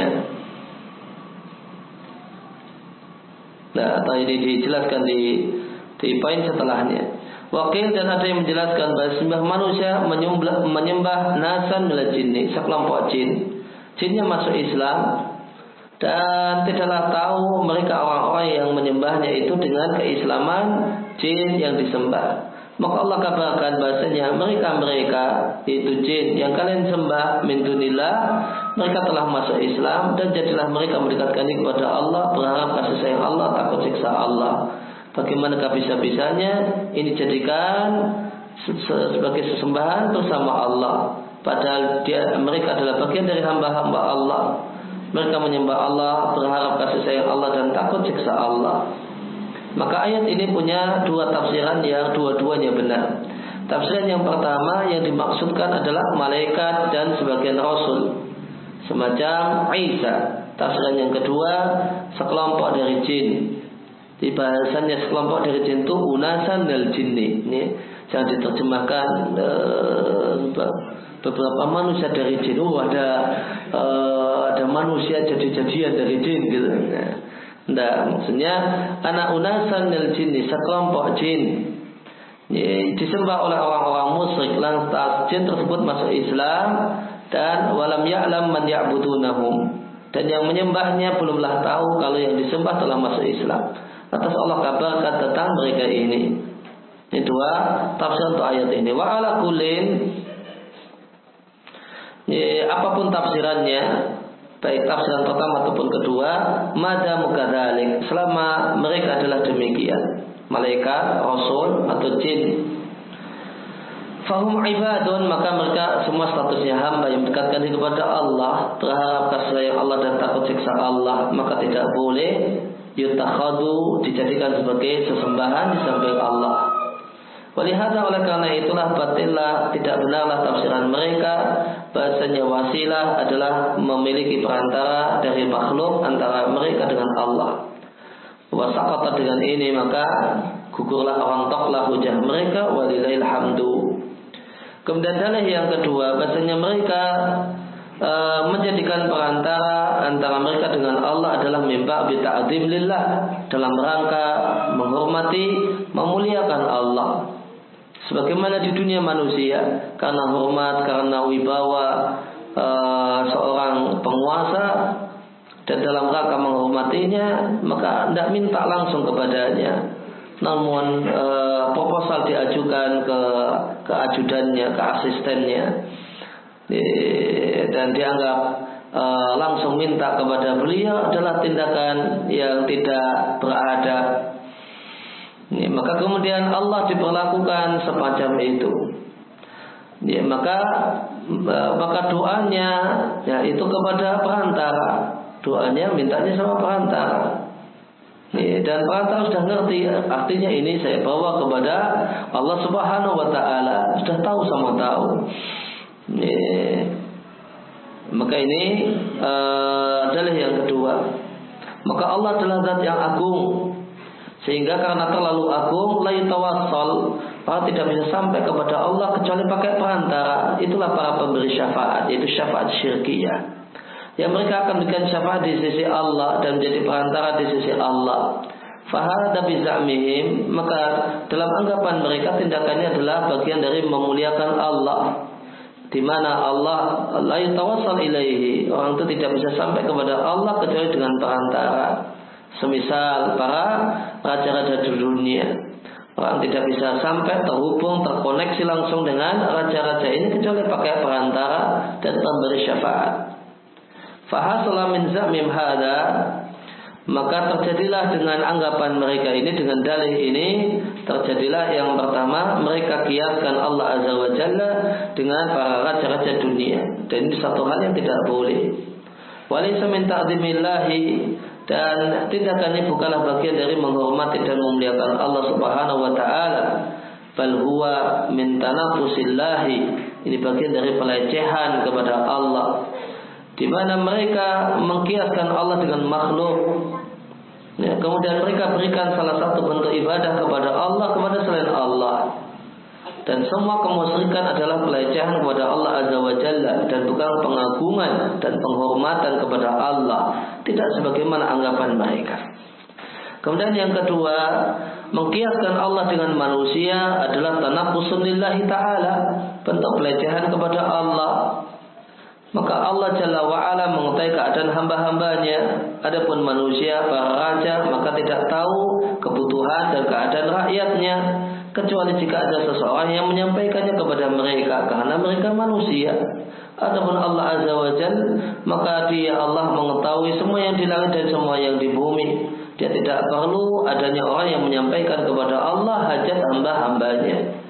Nah, tadi dijelaskan di poin setelahnya. Wakil dan ada yang menjelaskan bahwa sembah manusia menyembah nasan minal jinni, sekelompok jin. Jinnya masuk Islam dan tidaklah tahu mereka orang-orang yang menyembahnya itu dengan keislaman jin yang disembah. Maka Allah kabarkan bahasanya mereka itu jin yang kalian sembah min dunillah, mereka telah masuk Islam, dan jadilah mereka mendekatkan diri kepada Allah, berharap kasih sayang Allah, takut siksa Allah. Bagaimanakah bisa-bisanya ini jadikan sebagai sesembahan bersama Allah, padahal mereka adalah bagian dari hamba-hamba Allah. Mereka menyembah Allah, berharap kasih sayang Allah, dan takut siksa Allah. Maka ayat ini punya dua tafsiran yang dua-duanya benar. Tafsiran yang pertama yang dimaksudkan adalah malaikat dan sebagian rasul semacam Isa. Tafsiran yang kedua sekelompok dari jin. Di bahasanya sekelompok dari jin itu unasan minal jinni. Ini jangan diterjemahkan beberapa manusia dari jin. Ada manusia jadi-jadian dari jin gitu. Nah, maksudnya anak unasan minal jinni, sekelompok jin. Ini disembah oleh orang-orang musyrik, lantas jin tersebut masuk Islam, dan walam ya'lam man ya'budunahum, dan yang menyembahnya belumlah tahu kalau yang disembah telah masuk Islam. Atas Allah kabarkan tentang mereka ini. Ini dua tafsir untuk ayat ini. Wa ala kullin, apapun tafsirannya, baik tafsiran pertama ataupun kedua, madamu kadzalik, selama mereka adalah demikian, malaikat, rasul atau jin, fahum ibadun, maka mereka semua statusnya hamba yang mendekatkan diri kepada Allah, berharap kasih sayang Allah dan takut siksa Allah. Maka tidak boleh yutakhadu, dijadikan sebagai sesembahan di samping Allah. Walihada, oleh karena itulah batillah, tidak benarlah tafsiran mereka bahasanya wasilah adalah memiliki perantara dari makhluk antara mereka dengan Allah. Wasaqata, dengan ini maka gugurlah orang toklah hujah mereka, walillahil hamdu. Kemudian dalil yang kedua, bahasanya mereka menjadikan perantara antara mereka dengan Allah adalah mimba bi ta'dzim lillah, dalam rangka menghormati, memuliakan Allah. Sebagaimana di dunia manusia, karena hormat, karena wibawa seorang penguasa, dan dalam rangka menghormatinya, maka tidak minta langsung kepadanya, namun proposal diajukan ke ajudannya, ke asistennya, dan dianggap langsung minta kepada beliau adalah tindakan yang tidak beradab. Maka kemudian Allah diperlakukan semacam itu. Maka doanya itu kepada perantara, doanya mintanya sama perantara. Dan perantara sudah ngerti, artinya ini saya bawa kepada Allah Subhanahu wa taala, sudah tahu sama tahu. Maka ini adalah yang kedua. Maka Allah adalah zat yang agung, sehingga karena terlalu agung, la yatawassal, maka tidak bisa sampai kepada Allah kecuali pakai perantara. Itulah para pemberi syafaat, yaitu syafaat syirkiyah, yang mereka akan berikan syafaat di sisi Allah dan menjadi perantara di sisi Allah. Fahada bizamihim, maka dalam anggapan mereka tindakannya adalah bagian dari memuliakan Allah, di mana Allah la yatawassal ilaihi, orang itu tidak bisa sampai kepada Allah kecuali dengan perantara. Semisal para raja-raja di dunia, orang tidak bisa sampai terhubung, terkoneksi langsung dengan raja-raja ini kecuali pakai perantara dan pemberi syafaat. Fahasala min za'mim hadza, maka terjadilah dengan anggapan mereka ini, dengan dalih ini, terjadilah yang pertama, mereka kiaskan Allah Azza wa Jalla dengan para raja-raja dunia. Dan ini satu hal yang tidak boleh. Walaysa min ta'zimillahi, dan tindakan ini bukanlah bagian dari menghormati dan memuliakan Allah Subhanahu wa taala. Bal huwa min tanafusillahi, ini bagian dari pelecehan kepada Allah, di mana mereka mengkiaskan Allah dengan makhluk. Ya, kemudian mereka berikan salah satu bentuk ibadah kepada Allah kepada selain Allah. Dan semua kemusyrikan adalah pelecehan kepada Allah Azza wa Jalla, dan bukan pengagungan dan penghormatan kepada Allah, tidak sebagaimana anggapan mereka. Kemudian yang kedua, mengkiaskan Allah dengan manusia adalah tanaqqusun lillahi ta'ala, bentuk pelecehan kepada Allah. Maka Allah Jalla wa'ala mengetahui keadaan hamba-hambanya. Adapun manusia, para raja, maka tidak tahu kebutuhan dan keadaan rakyatnya, kecuali jika ada seseorang yang menyampaikannya kepada mereka, karena mereka manusia. Adapun Allah Azza wa Jalla, maka Dia Allah mengetahui semua yang di langit dan semua yang di bumi. Dia tidak perlu adanya orang yang menyampaikan kepada Allah hajat hamba-hambanya.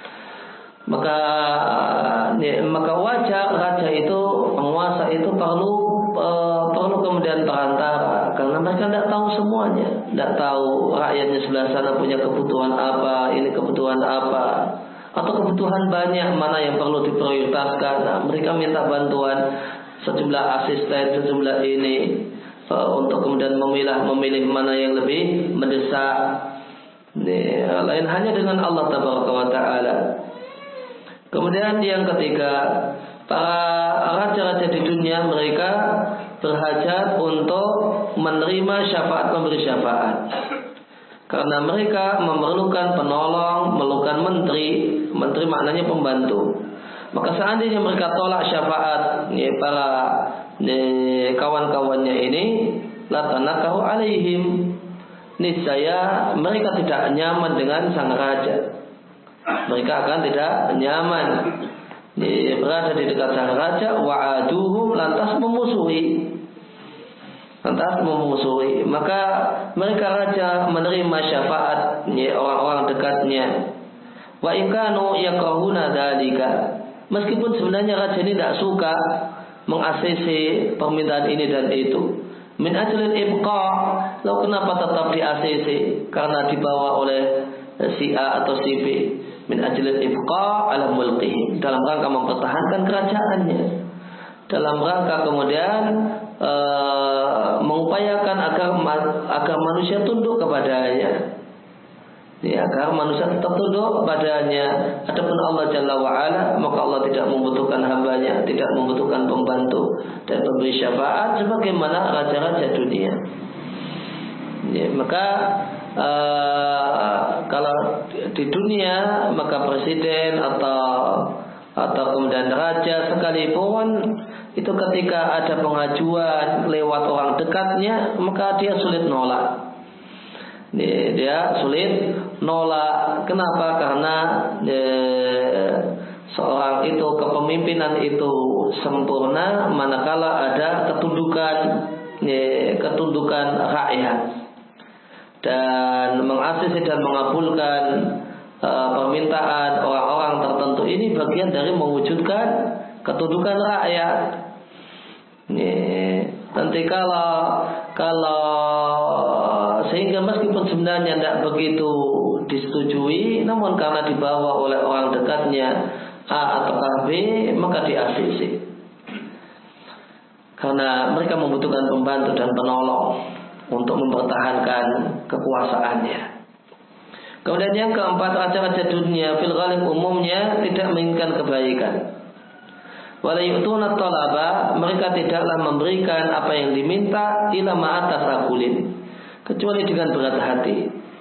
Maka wajar raja itu, penguasa itu perlu kemudian perantara, karena mereka tidak tahu semuanya, tidak tahu rakyatnya sebelah sana punya kebutuhan apa, ini kebutuhan apa, atau kebutuhan banyak mana yang perlu diprioritaskan. Nah, mereka minta bantuan sejumlah asisten, sejumlah ini, untuk kemudian memilih mana yang lebih mendesak. Lain hanya dengan Allah Tabaraka wa Ta'ala. Kemudian yang ketiga, para raja-raja di dunia mereka berhajat untuk menerima syafaat pemberi syafaat, karena mereka memerlukan penolong, memerlukan menteri maknanya pembantu. Maka seandainya mereka tolak syafaat para kawan-kawannya ini, latanakahu alaihim, niscaya mereka tidak nyaman dengan sang raja. Mereka akan tidak nyaman berada di dekat sang raja. Wa'aduhum, lantas memusuhi. Maka mereka raja menerima syafaat orang-orang dekatnya. Wa in kanu yakrahuna dzalika, meskipun sebenarnya raja ini tidak suka meng-ACC permintaan ini dan itu. Min ajlil ibqa, lalu kenapa tetap di ACC? Karena dibawa oleh si A atau si B. Min ajlil ibqa ala mulkihi, dalam rangka mempertahankan kerajaannya, dalam rangka kemudian mengupayakan agar manusia tunduk kepadanya, agar manusia tetap tunduk kepadanya. Adapun Allah Jalla wa'ala, maka Allah tidak membutuhkan hambanya, tidak membutuhkan pembantu dan pemberi syafaat sebagaimana raja-raja dunia. Maka kalau di dunia, maka presiden atau kemudian raja sekalipun itu ketika ada pengajuan lewat orang dekatnya, maka dia sulit nolak. Dia sulit nolak. Kenapa? Karena seorang itu, kepemimpinan itu sempurna manakala ada ketundukan rakyat. Dan mengasisi dan mengabulkan permintaan orang-orang tertentu ini bagian dari mewujudkan ketundukan rakyat. Nanti kalau sehingga meskipun sebenarnya tidak begitu disetujui, namun karena dibawa oleh orang dekatnya A atau B, maka di-ACC. Karena mereka membutuhkan pembantu dan penolong untuk mempertahankan kekuasaannya. Kemudian yang keempat, raja-raja dunia fil ghalib umumnya tidak menginginkan kebaikan. Wala yu'tuna talaba, mereka tidaklah memberikan apa yang diminta ila ma'atas akulin, kecuali dengan berat hati.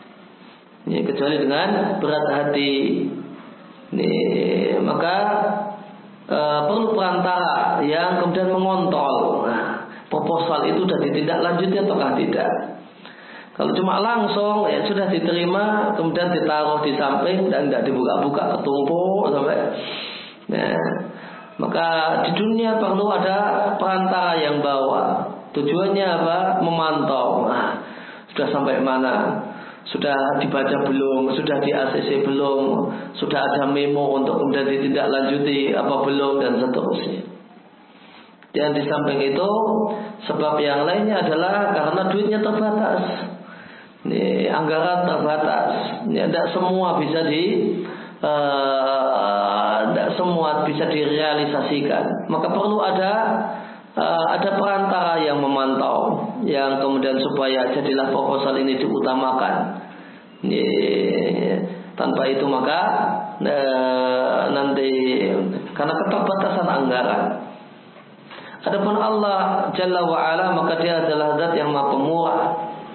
Maka perlu perantara yang kemudian mengontrol. Proposal itu sudah ditindaklanjuti ataukah tidak. Kalau cuma langsung sudah diterima, kemudian ditaruh di samping dan tidak dibuka-buka, ketumpuk sampai. Maka di dunia perlu ada perantara yang bawa. Tujuannya apa? Memantau. Nah, sudah sampai mana? Sudah dibaca belum? Sudah di ACC belum? Sudah ada memo untuk kemudian ditindaklanjuti apa belum? Dan seterusnya. Dan di samping itu, sebab yang lainnya adalah karena duitnya terbatas. Ini anggaran terbatas. Ini tidak semua bisa tidak semua bisa direalisasikan. Maka perlu ada perantara yang memantau, yang kemudian supaya jadilah proposal ini diutamakan. Tanpa itu maka nanti karena keterbatasan anggaran. Adapun Allah Jalla wa Ala, maka Dia adalah Zat yang Maha Pemurah.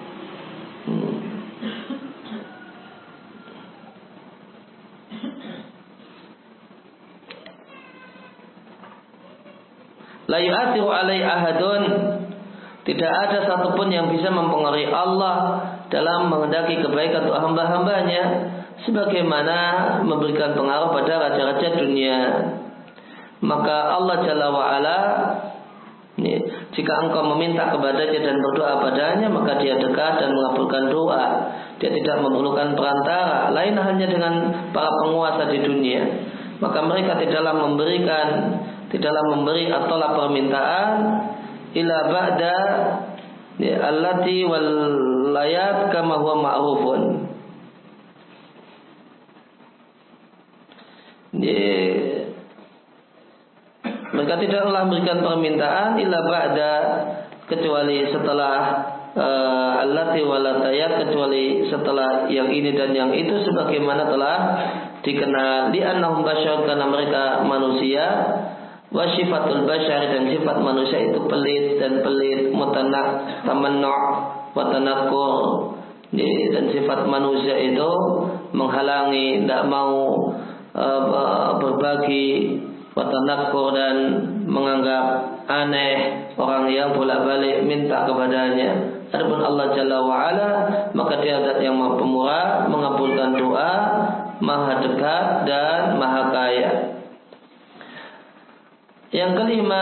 La yu'athiru alai ahadun, tidak ada satupun yang bisa mempengaruhi Allah dalam menghendaki kebaikan untuk hamba-hambanya sebagaimana memberikan pengaruh pada raja-raja dunia. Maka Allah Jalla wa'ala, jika engkau meminta kepadanya dan berdoa padanya, maka Dia dekat dan mengabulkan doa. Dia tidak memerlukan perantara lain hanya dengan para penguasa di dunia. Maka mereka tidaklah memberi atau permintaan ila ba'da allati wal layat kama huwa ma'rufun. Mereka tidaklah memberikan permintaan ila ba'da, kecuali setelah allati wal layat, kecuali setelah yang ini dan yang itu, sebagaimana telah dikenal di annahum basyar, karena mereka manusia. Wa sifatul basyar, dan sifat manusia itu pelit, tamannu' wa tanakkur. Dan sifat manusia itu menghalangi, tidak mau berbagi, wa tanakkur, dan menganggap aneh orang yang bolak-balik minta kepadanya. Adapun Allah Jalla wa Ala, maka Dia Zat yang Maha Pemurah, mengabulkan doa, Maha dekat dan Maha kaya. Yang kelima,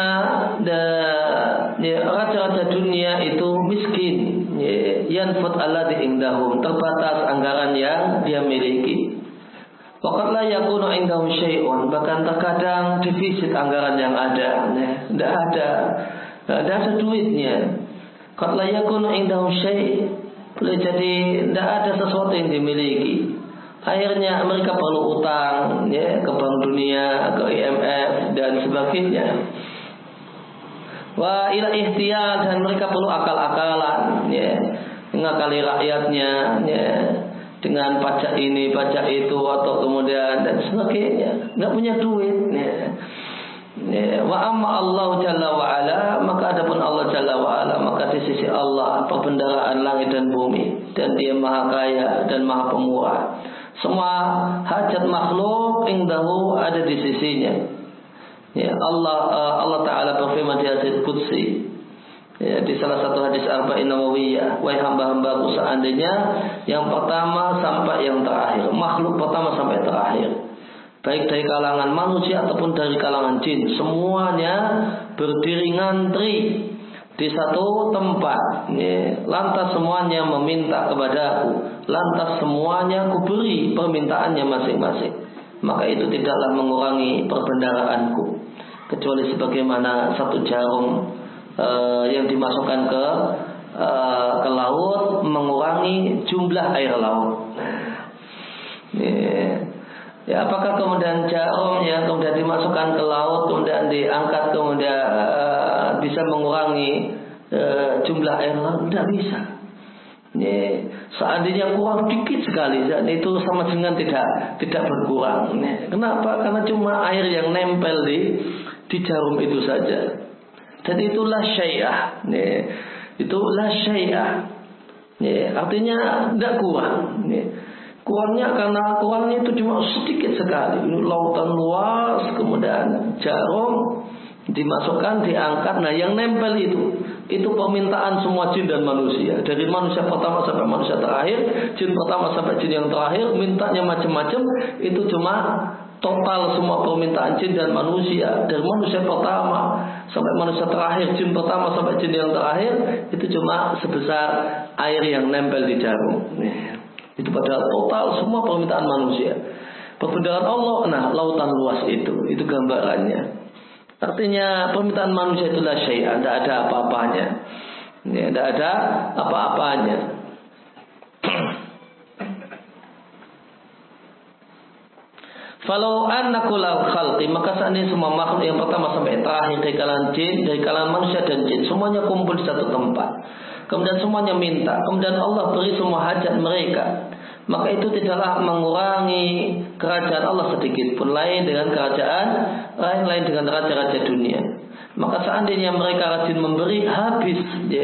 raja-raja dunia itu miskin, yanfut alladhi indahum, terbatas anggaran yang dia miliki. Waqad la yakunu indahum syai'un, bahkan terkadang defisit anggaran yang ada, tidak ada duitnya. Qad la yakunu indahum syai', boleh jadi tidak ada sesuatu yang dimiliki. Akhirnya mereka perlu utang, ke Bank Dunia, ke IMF dan sebagainya. Wa ila ihtiyal, dan mereka perlu akal-akalan, mengakali rakyatnya, dengan pajak ini, pajak itu, atau kemudian dan sebagainya. Nggak punya duit. Wa amma Allah Jalla wa Ala, maka adapun Allah Jalla wa Ala, maka di sisi Allah perbendaharaan langit dan bumi, dan Dia Maha Kaya dan Maha Pemurah. Semua hajat makhluk indahu ada di sisinya. Allah Ta'ala berfirman di hadis qudsi, di salah satu hadis Arba'in Nawawiyah, wahai hamba-hambaku, seandainya yang pertama sampai yang terakhir, makhluk pertama sampai terakhir, baik dari kalangan manusia ataupun dari kalangan jin, semuanya berdiri ngantri di satu tempat, lantas semuanya meminta kepadaku, lantas semuanya kuberi permintaannya masing-masing, maka itu tidaklah mengurangi perbendaharaanku, kecuali sebagaimana satu jarum yang dimasukkan ke laut mengurangi jumlah air laut. Ya, apakah kemudian jarum yang kemudian dimasukkan ke laut kemudian diangkat kemudian bisa mengurangi jumlah air laut? Tidak bisa. Seandainya kurang dikit sekali, dan itu sama dengan tidak berkurang. Kenapa? Karena cuma air yang nempel di jarum itu saja. Dan itulah syai'ah. Itulah syai'ah. Artinya tidak kurang. Kurangnya karena kurangnya itu cuma sedikit sekali. Lautan luas, kemudian jarum dimasukkan, diangkat. Nah, yang nempel itu permintaan semua jin dan manusia. Dari manusia pertama sampai manusia terakhir, jin pertama sampai jin yang terakhir, mintanya macam-macam. Itu cuma total semua permintaan jin dan manusia, dari manusia pertama sampai manusia terakhir, jin pertama sampai jin yang terakhir, itu cuma sebesar air yang nempel di jarum. Itu pada total semua permintaan manusia. Perbendaharaan Allah, nah lautan luas itu gambarannya. Artinya permintaan manusia itulah syai'an, tidak ada apa-apanya. Tidak ada apa-apanya. Falau anna kullal khalqi, maka seandainya semua makhluk yang pertama sampai terakhir dari kalangan jin, dari kalangan manusia dan jin, semuanya kumpul di satu tempat, kemudian semuanya minta, kemudian Allah beri semua hajat mereka, maka itu tidaklah mengurangi kerajaan Allah sedikit pun, lain dengan raja-raja dunia. Maka seandainya mereka rajin memberi, habis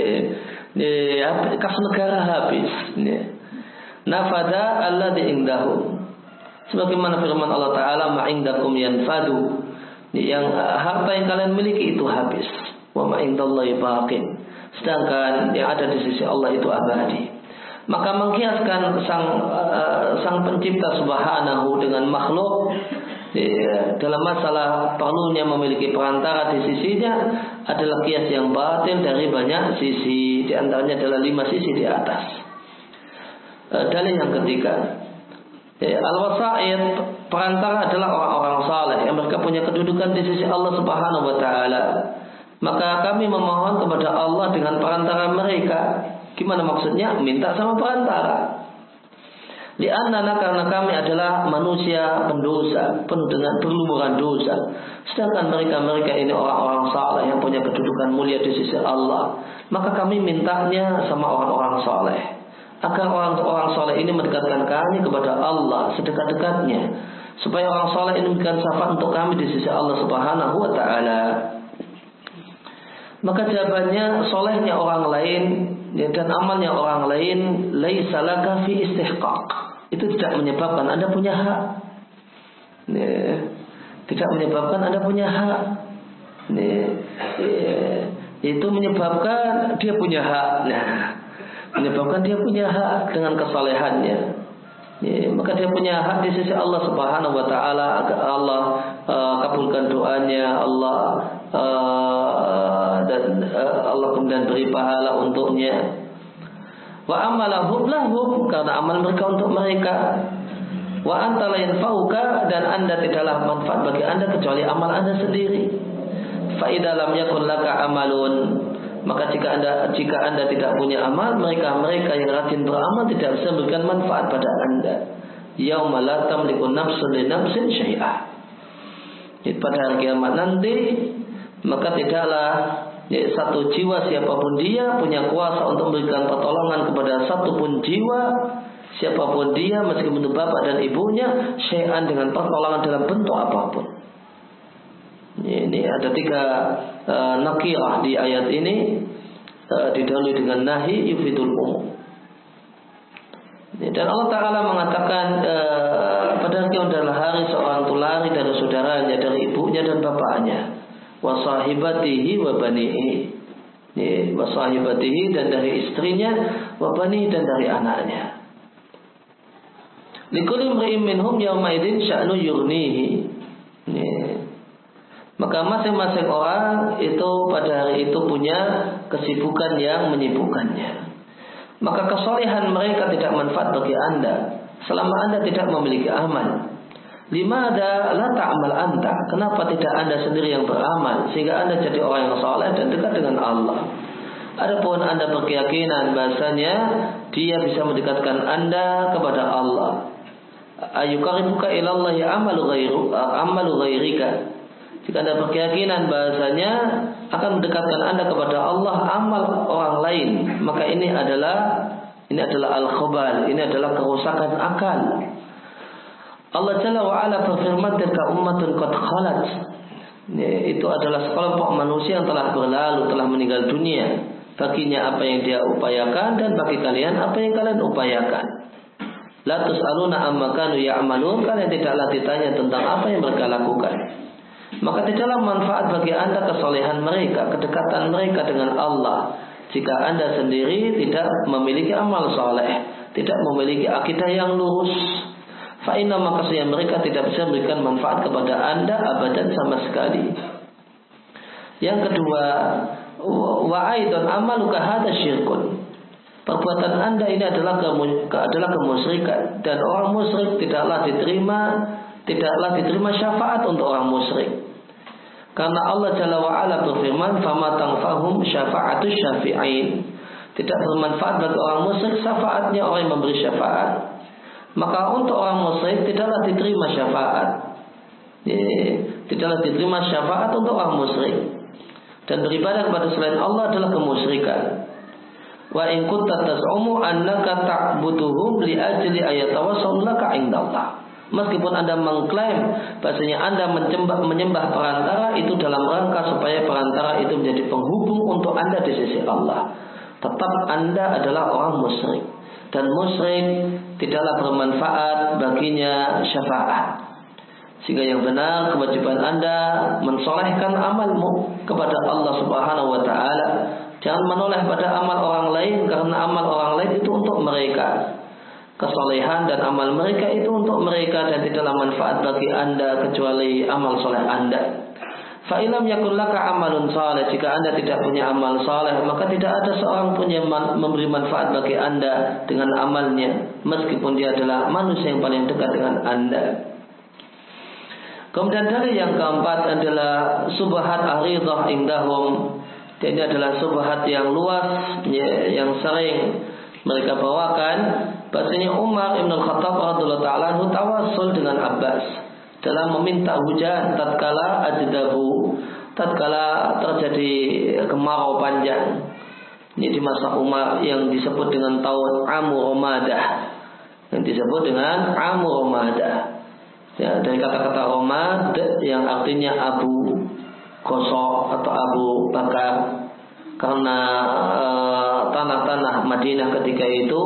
kas negara habis. Nafada alladzi indahum, sebagaimana firman Allah Ta'ala, ma'indakum yanfadu, yang harta yang kalian miliki itu habis, wa ma'indallahi baqin, sedangkan yang ada di sisi Allah itu abadi. Maka mengkiaskan sang pencipta subhanahu dengan makhluk dalam masalah perlunya memiliki perantara di sisinya adalah kias yang batil dari banyak sisi, di antaranya adalah 5 sisi di atas. Dalil yang ketiga, al-wasa'id, perantara adalah orang-orang saleh yang mereka punya kedudukan di sisi Allah Subhanahu wa taala. Maka kami memohon kepada Allah dengan perantara mereka. Gimana maksudnya? Minta sama perantara. Li'annana, karena kami adalah manusia pendosa, penuh dengan berlumuran dosa. Sedangkan mereka ini orang-orang saleh yang punya kedudukan mulia di sisi Allah. Maka kami mintanya sama orang-orang saleh, agar orang-orang saleh ini mendekatkan kami kepada Allah sedekat-dekatnya, supaya orang saleh ini memberikan syafaat untuk kami di sisi Allah Subhanahu wa taala. Maka jawabannya, solehnya orang lain dan amalnya orang lain, laisa laka fi istihqaq, itu tidak menyebabkan Anda punya hak. Tidak menyebabkan Anda punya hak. Itu menyebabkan dia punya hak. Menyebabkan dia punya hak dengan kesalehannya. Maka dia punya hak di sisi Allah Subhanahu wa taala, agar Allah kabulkan doanya, dan Allah kemudian beri pahala untuknya. Wa amalahum lahum, karena amal mereka untuk mereka. Wa anta la yanfa'uka, dan Anda tidaklah manfaat bagi Anda kecuali amal Anda sendiri. Fa idza lam yakun laka amalun, maka jika anda tidak punya amal, mereka yang rajin beramal tidak bisa memberikan manfaat pada Anda. Yauma la tamliku nafsun li nafsin syai'ah. Pada hari kiamat nanti, maka tidaklah satu jiwa siapapun dia punya kuasa untuk memberikan pertolongan kepada satu pun jiwa siapapun dia, meskipun itu bapak dan ibunya, syai'an, dengan pertolongan dalam bentuk apapun. Ini ada 3 nakirah di ayat ini, didahului dengan nahi yufidul umum. Dan Allah Ta'ala mengatakan pada hari seorang itu lari dari saudaranya, dari ibunya dan bapaknya, wasahibatihi wa banihi, wasahibatihi, dan dari istrinya, wa banihi, dan dari anaknya. Likulli imri'in minhum yawma idzin sya'nu yughnihi. Maka masing-masing orang itu pada hari itu punya kesibukan yang menyibukkannya. Maka kesolehan mereka tidak manfaat bagi Anda selama Anda tidak memiliki amal. Limada la ta'mal anta, kenapa tidak Anda sendiri yang beramal sehingga Anda jadi orang yang saleh dan dekat dengan Allah. Adapun Anda berkeyakinan bahasanya dia bisa mendekatkan Anda kepada Allah. Ayuqarribuka ilallahi amalu ghairika. Jika Anda berkeyakinan bahasanya akan mendekatkan Anda kepada Allah amal orang lain, maka ini adalah al-khobal, ini adalah kerusakan akal. Allah Jalla wa Ala berfirman, tilka ummatun qad khalat. Itu adalah sekelompok manusia yang telah berlalu, telah meninggal dunia. Baginya apa yang dia upayakan, dan bagi kalian apa yang kalian upayakan. La tus'aluna amma kanu ya'malun, kalian tidaklah ditanya tentang apa yang mereka lakukan. Maka tidaklah manfaat bagi Anda kesolehan mereka, kedekatan mereka dengan Allah, jika Anda sendiri tidak memiliki amal soleh, tidak memiliki akidah yang lurus. fa inna maka mereka tidak bisa memberikan manfaat kepada Anda abadan sama sekali. Yang kedua, wa aidan amaluka hadza syirkun. Perbuatan Anda ini adalah kemusyrikan, dan orang musyrik tidaklah diterima syafaat untuk orang musyrik. Karena Allah Jalla wa Ala berfirman, "Fama tanfa'hum syafa'atus syafi'in." Tidak bermanfaat bagi orang musyrik syafaatnya orang yang memberi syafaat. Maka untuk orang musyrik tidaklah diterima syafaat. Tidaklah diterima syafaat untuk orang musyrik. Dan beribadah kepada selain Allah adalah kemusyrikan. Wa in kunta tas'umu annaka ta'buduhum li ajli ayatawassalu laka indallah. Meskipun Anda mengklaim bahasanya Anda menyembah perantara itu dalam rangka supaya perantara itu menjadi penghubung untuk Anda di sisi Allah, tetap Anda adalah orang musyrik, dan musyrik tidaklah bermanfaat baginya syafaat. Sehingga yang benar kewajiban Anda mensolehkan amalmu kepada Allah Subhanahu wa taala. Jangan menoleh pada amal orang lain, karena amal orang lain itu untuk mereka. Kesolehan dan amal mereka itu untuk mereka, dan tidaklah manfaat bagi Anda kecuali amal soleh Anda. Fa ilam yakul laka amalun saleh, jika Anda tidak punya amal saleh, maka tidak ada seorang pun yang memberi manfaat bagi Anda dengan amalnya, meskipun dia adalah manusia yang paling dekat dengan Anda. Kemudian dari yang keempat adalah subhat aridhah indahum. Ini adalah subhat yang luas, yang sering mereka bawakan. Bahasanya Umar Ibn Khattab radhiyallahu ta'ala anhu tawassul dengan Abbas dalam meminta hujan tatkala ajdabu, tatkala terjadi kemarau panjang. Ini di masa Umar yang disebut dengan tahun Amu Ramadah, yang disebut dengan Amu Ramadah. Ya, dari kata-kata Romad yang artinya abu gosok atau abu bakar, karena tanah-tanah Madinah ketika itu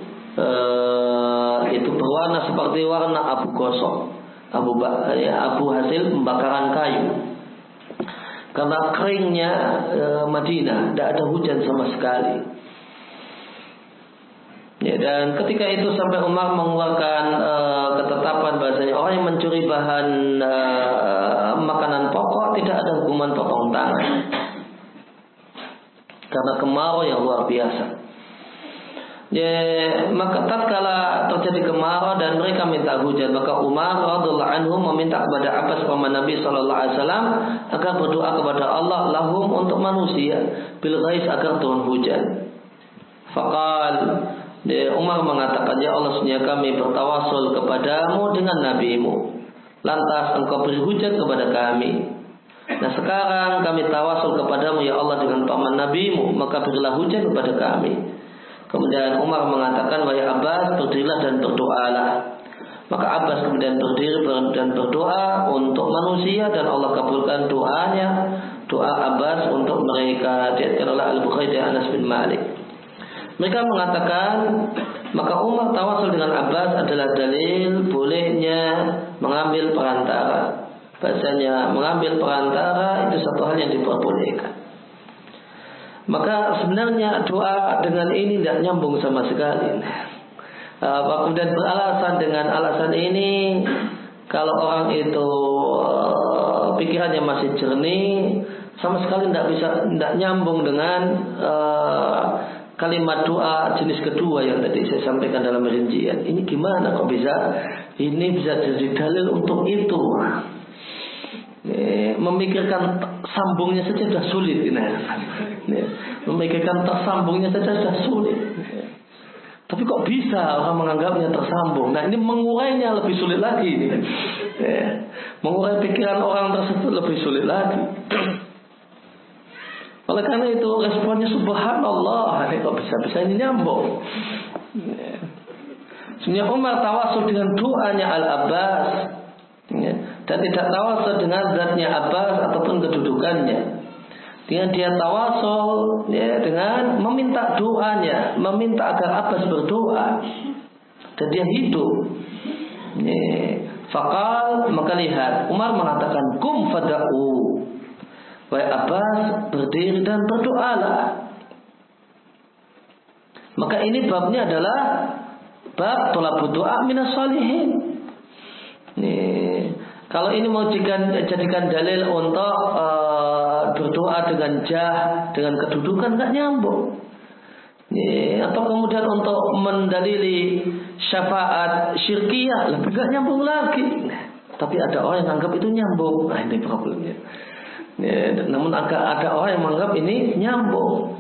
berwarna seperti warna abu gosok, abu hasil pembakaran kayu. Karena keringnya Madinah, tidak ada hujan sama sekali. Ya, dan ketika itu sampai Umar mengeluarkan ketetapan bahasanya orang yang mencuri bahan makanan pokok tidak ada hukuman potong tangan, karena kemarau yang luar biasa. Ya, maka tatkala terjadi kemarau dan mereka minta hujan, maka Umar radhiyallahu anhu meminta kepada Abbas paman Nabi sallallahu alaihi wasallam agar berdoa kepada Allah lahum untuk manusia bil ghais agar turun hujan. Faqal, Umar mengatakan, ya Allah, sesungguhnya kami bertawasul kepadamu dengan nabimu, lantas engkau beri hujan kepada kami. Nah sekarang kami tawasul kepadamu ya Allah dengan paman nabimu, maka berilah hujan kepada kami. Kemudian Umar mengatakan, wahai Abbas, berdirilah dan berdoalah. Maka Abbas kemudian berdiri dan berdoa untuk manusia, dan Allah kabulkan doanya, doa Abbas untuk mereka. Diriwayatkan oleh Al-Bukhari dari Anas bin Malik. Mereka mengatakan, maka Umar tawasul dengan Abbas adalah dalil bolehnya mengambil perantara. Bahasanya mengambil perantara itu satu hal yang diperbolehkan. Maka sebenarnya doa dengan ini tidak nyambung sama sekali. Kemudian beralasan dengan alasan ini, kalau orang itu pikirannya masih jernih, sama sekali tidak nyambung dengan kalimat doa jenis kedua yang tadi saya sampaikan dalam rincian. Ini gimana kok bisa jadi dalil untuk itu? Memikirkan sambungnya saja sudah sulit. Memikirkan tersambungnya saja sudah sulit. Tapi kok bisa orang menganggapnya tersambung? Nah ini mengurainya lebih sulit lagi. Mengurai pikiran orang tersebut lebih sulit lagi. Oleh karena itu responnya subhanallah, kok bisa-bisa ini nyambung. Sebenarnya Umar tawasul dengan doanya Al-Abbas, dan tidak tawasul dengan zatnya Abbas ataupun kedudukannya. Dengan dia tawasul dengan meminta doanya, meminta agar Abbas berdoa dan dia hidup. Faqal, maka lihat Umar mengatakan kum fada'u, wahai Abbas, berdiri dan berdoalah. Maka ini babnya adalah bab thalabud doa minas shalihin, Nih, kalau ini mau jadikan dalil untuk berdoa dengan jah, dengan kedudukan, nggak nyambung. Atau kemudian untuk mendalili syafaat syirkiyah, lebih nggak nyambung lagi. Tapi ada orang yang anggap itu nyambung. Nah, ini problemnya. Namun ada orang yang menganggap ini nyambung.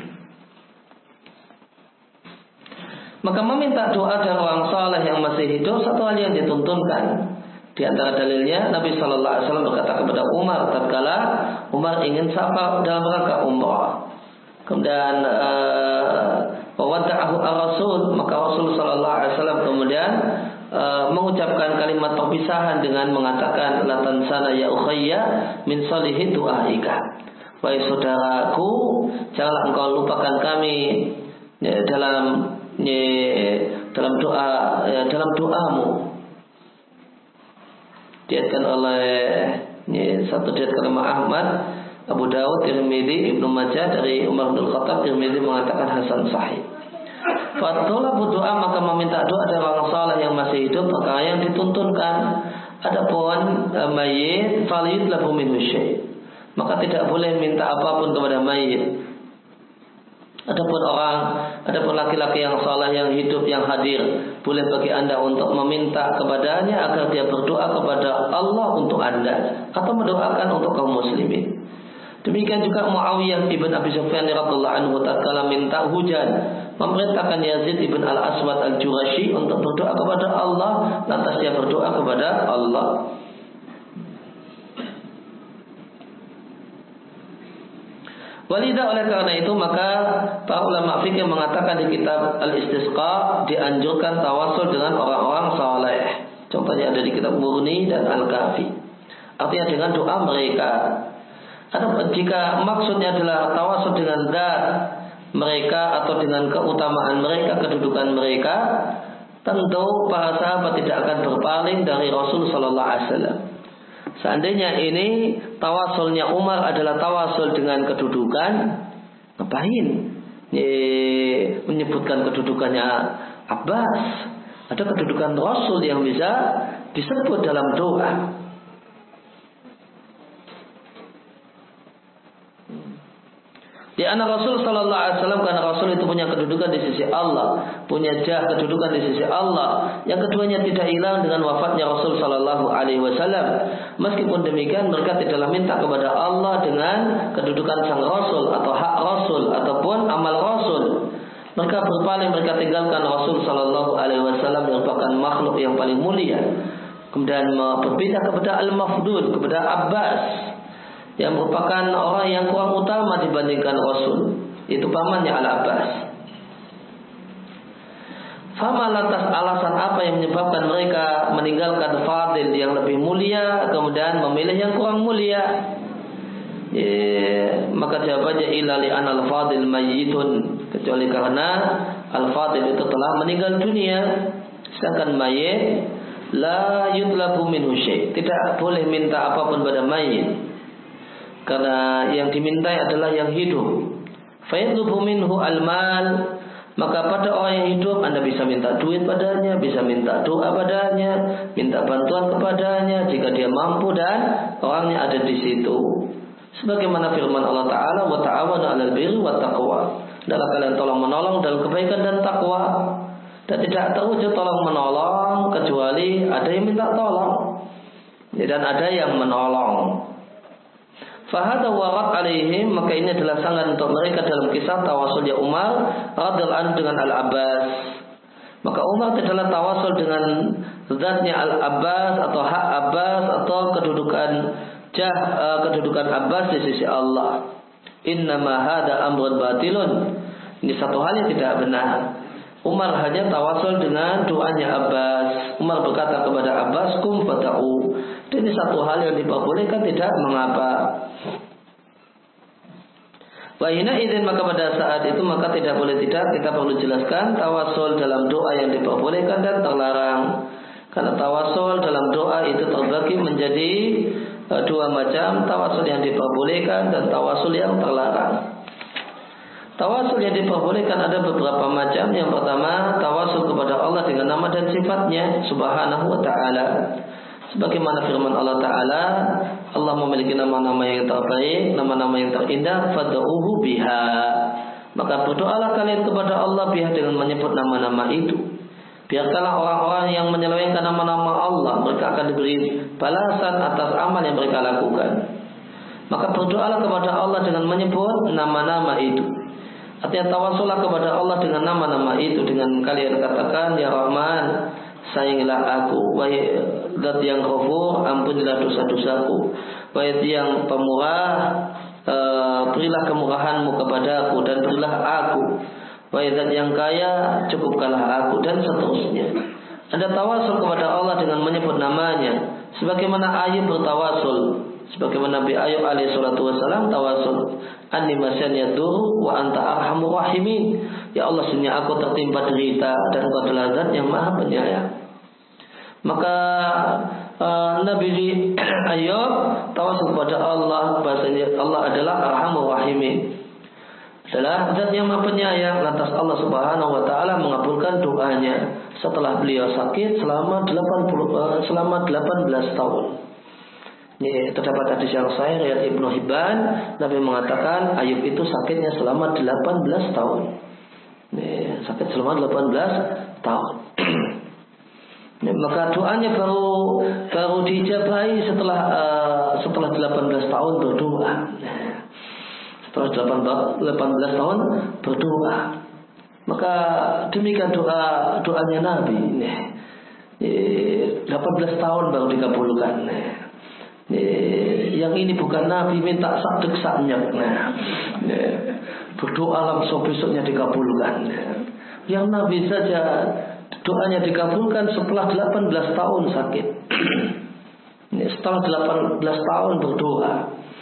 Maka meminta doa dari orang saleh yang masih hidup satu hal yang dituntunkan. Di antara dalilnya Nabi Shallallahu Alaihi Wasallam berkata kepada Umar tatkala Umar ingin safar dalam rangka umrah. Kemudian wawada'ahu ar-Rasul, maka Rasul Shallallahu Alaihi Wasallam kemudian mengucapkan kalimat perpisahan dengan mengatakan la tansana ya ukhayya min salihi du'aika. Wahai saudaraku, janganlah engkau lupakan kami dalam doamu. Diatkan oleh satu diatkan oleh Ahmad, Abu Dawud, Tirmidzi, Ibnu Majah dari Umar bin Khattab. Tirmidzi mengatakan hasan sahih. Fatolabu doa, maka meminta doa dari orang saleh yang masih hidup perkara yang dituntunkan. Adapun mayit faliyutlabu minhu syai', maka tidak boleh minta apapun kepada mayit. Adapun laki-laki yang saleh yang hidup yang hadir, boleh bagi Anda untuk meminta kepadanya agar dia berdoa kepada Allah untuk Anda atau mendoakan untuk kaum muslimin. Demikian juga Muawiyah ibn Abi Sufyan radhiyallahu anhu tatkala minta hujan, memerintahkan Yazid ibn al-Aswad al-Jurashi untuk berdoa kepada Allah, lantas dia berdoa kepada Allah. Walidah, oleh karena itu maka para ulama fikih mengatakan di kitab Al-Istisqa dianjurkan tawasul dengan orang-orang saleh. Contohnya ada di kitab Murni dan Al-Kafi. Artinya dengan doa mereka. Adapun jika maksudnya adalah tawasul dengan zat mereka atau dengan keutamaan mereka, kedudukan mereka, tentu para sahabat tidak akan berpaling dari Rasul sallallahu alaihi wasallam. Seandainya ini tawasulnya Umar adalah tawasul dengan kedudukan, ngapain menyebutkan kedudukannya Abbas? Ada kedudukan Rasul yang bisa disebut dalam doa. Di anak Rasul Sallallahu Alaihi Wasallam, karena Rasul itu punya kedudukan di sisi Allah, punya jah kedudukan di sisi Allah. Yang keduanya tidak hilang dengan wafatnya Rasul Sallallahu Alaihi Wasallam. Meskipun demikian, mereka tidaklah minta kepada Allah dengan kedudukan sang Rasul atau hak Rasul ataupun amal Rasul. Mereka berpaling, mereka tinggalkan Rasul Sallallahu Alaihi Wasallam yang merupakan makhluk yang paling mulia. Kemudian berpindah kepada Al-Mafdud, kepada Abbas, yang merupakan orang yang kurang utama dibandingkan Rasul, itu pamannya Al-Abbas. Fama lantas alasan apa yang menyebabkan mereka meninggalkan fadil yang lebih mulia kemudian memilih yang kurang mulia? Maka jawabannya illa li anal fadil mayyitun, kecuali karena al-fadil itu telah meninggal dunia. Sedangkan mayit la yutlabu minhu syai', tidak boleh minta apapun pada mayit, karena yang dimintai adalah yang hidup. Fayatlubu minhu al-mal, maka pada orang yang hidup Anda bisa minta duit padanya, bisa minta doa padanya, minta bantuan kepadanya jika dia mampu dan orangnya ada di situ. Sebagaimana firman Allah Ta'ala, wa ta'awanu 'alal birri wat taqwa, adalah kalian tolong menolong dalam kebaikan dan takwa. Dan tidak terwujud tolong menolong kecuali ada yang minta tolong dan ada yang menolong. Fahada warat alaihim, maka ini adalah sangat untuk mereka dalam kisah tawasulnya Umar radhiyallahu anhu dengan Al-Abbas. Maka Umar tidaklah tawasul dengan zatnya Al-Abbas atau hak Abbas atau kedudukan Abbas di sisi Allah. Innama hada amrun batilun, ini satu hal yang tidak benar. Umar hanya tawasul dengan doanya Abbas. Umar berkata kepada Abbas, kum fata'u. Dan ini satu hal yang diperbolehkan, tidak mengapa. Wahina izin, maka pada saat itu maka tidak boleh tidak, kita perlu jelaskan tawasul dalam doa yang diperbolehkan dan terlarang. Karena tawasul dalam doa itu terbagi menjadi dua macam, tawasul yang diperbolehkan dan tawasul yang terlarang. Tawasul yang diperbolehkan ada beberapa macam. Yang pertama, tawasul kepada Allah dengan nama dan sifatnya Subhanahu wa ta'ala. Sebagaimana firman Allah Ta'ala, Allah memiliki nama-nama yang terbaik, nama-nama yang terindah, fad'uhu biha. Maka berdoalah kalian kepada Allah biha dengan menyebut nama-nama itu. Biarkanlah orang-orang yang menyelewengkan nama-nama Allah, mereka akan diberi balasan atas amal yang mereka lakukan. Maka berdoalah kepada Allah dengan menyebut nama-nama itu. Artinya tawasullah kepada Allah dengan nama-nama itu, dengan kalian katakan, Ya Rahman, sayangilah aku. Wahai Zat yang Ghafur, ampunilah dosa-dosaku. Wahai yang Pemurah, berilah kemurahan-Mu kepadaku dan berilah aku. Wahai Zat yang Kaya, cukupkanlah aku, dan seterusnya. Anda tawasul kepada Allah dengan menyebut namanya, sebagaimana Ayub bertawasul, sebagaimana Nabi Ayub alaihi salatu wasalam tawasul, anni masyani yadur wa anta arhamur rahimin. Ya Allah, sesungguhnya aku tertimpa derita dan Engkau adalah Zat yang Maha Penyayang. Maka Nabi Ayub tawasul kepada Allah, bahasanya Allah adalah arhamur rahimin, adalah Zat yang Maha Penyayang. Lantas Allah Subhanahu wa taala mengabulkan doanya setelah beliau sakit selama 18 tahun. Ini terdapat hadis yang sahih riwayat Ibnu Hibban, Nabi mengatakan Ayub itu sakitnya selama 18 tahun. Ini sakit selama 18 tahun. Ini, maka doanya baru diijabahi setelah 18 tahun berdoa. Setelah 18 tahun berdoa. Maka demikian doanya Nabi. 18 tahun baru dikabulkan. Yang ini bukan Nabi minta sak-sak-sak. Berdoa langsung besoknya dikabulkan. Yang Nabi saja doanya dikabulkan setelah 18 tahun sakit. Setelah 18 tahun berdoa.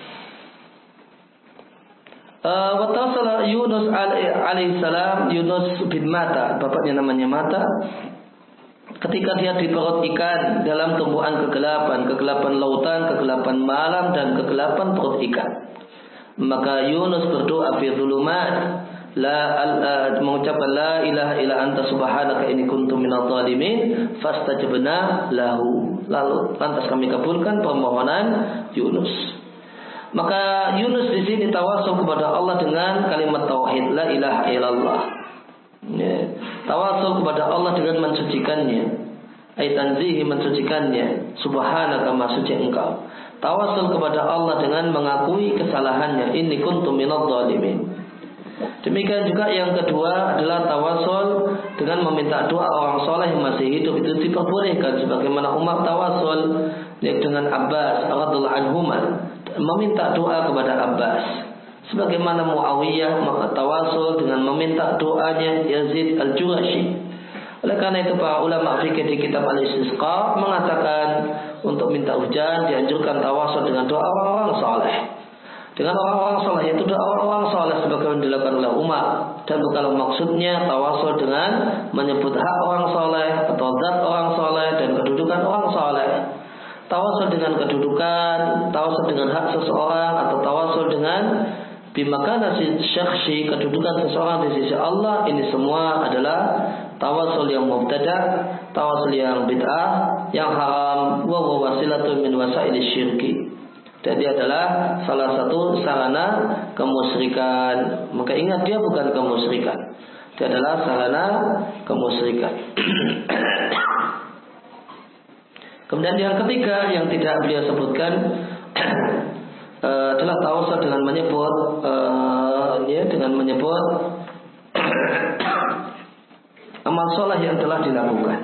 Watasala Yunus alaihissalam, Yunus bin Mata, bapaknya namanya Mata. Ketika dia di perut ikan dalam tumbuhan kegelapan lautan, kegelapan malam, dan kegelapan perut ikan, maka Yunus berdoa fi dzulumat, mengucapkan la ilaha illa anta subhanaka inni kuntu minadh dhalimin, fastajabna lahu. Lalu lantas kami kabulkan permohonan Yunus. Maka Yunus di sini tawasul kepada Allah dengan kalimat tauhid la ilaha illallah. Tawasul kepada Allah dengan mensucikannya, tanzihi mensucikannya, subhanaka maha suci Engkau. Tawasul kepada Allah dengan mengakui kesalahannya, inni kuntu minadh dhalimin. Demikian juga yang kedua adalah tawasul dengan meminta doa orang soleh yang masih hidup, itu diperbolehkan, sebagaimana Umar tawasul dengan Abbas radhiyallahu anhuma, meminta doa kepada Abbas. Sebagaimana Muawiyah tawasul dengan meminta doanya Yazid al-Jurashi. Oleh karena itu para ulama fikih di kitab Al-Istisqa mengatakan untuk minta hujan dianjurkan tawasul dengan doa orang-orang saleh. Dengan orang-orang saleh, itu doa orang-orang saleh sebagaimana dilakukan oleh Umar. Dan bukanlah maksudnya tawasul dengan menyebut hak orang saleh atau zat orang saleh dan kedudukan orang saleh. Tawasul dengan kedudukan, tawasul dengan hak seseorang, atau tawasul dengan bimakana syakhsi, kedudukan seseorang di sisi Allah, ini semua adalah tawasul yang mubtada', tawasul yang bid'ah, yang haram, wa wasilatun min wasaili syirki. Jadi adalah salah satu sarana kemusyrikan. Maka ingat, dia bukan kemusyrikan, dia adalah sarana kemusyrikan. Kemudian yang ketiga yang tidak beliau sebutkan adalah tawasul dengan menyebut amal soleh yang telah dilakukan.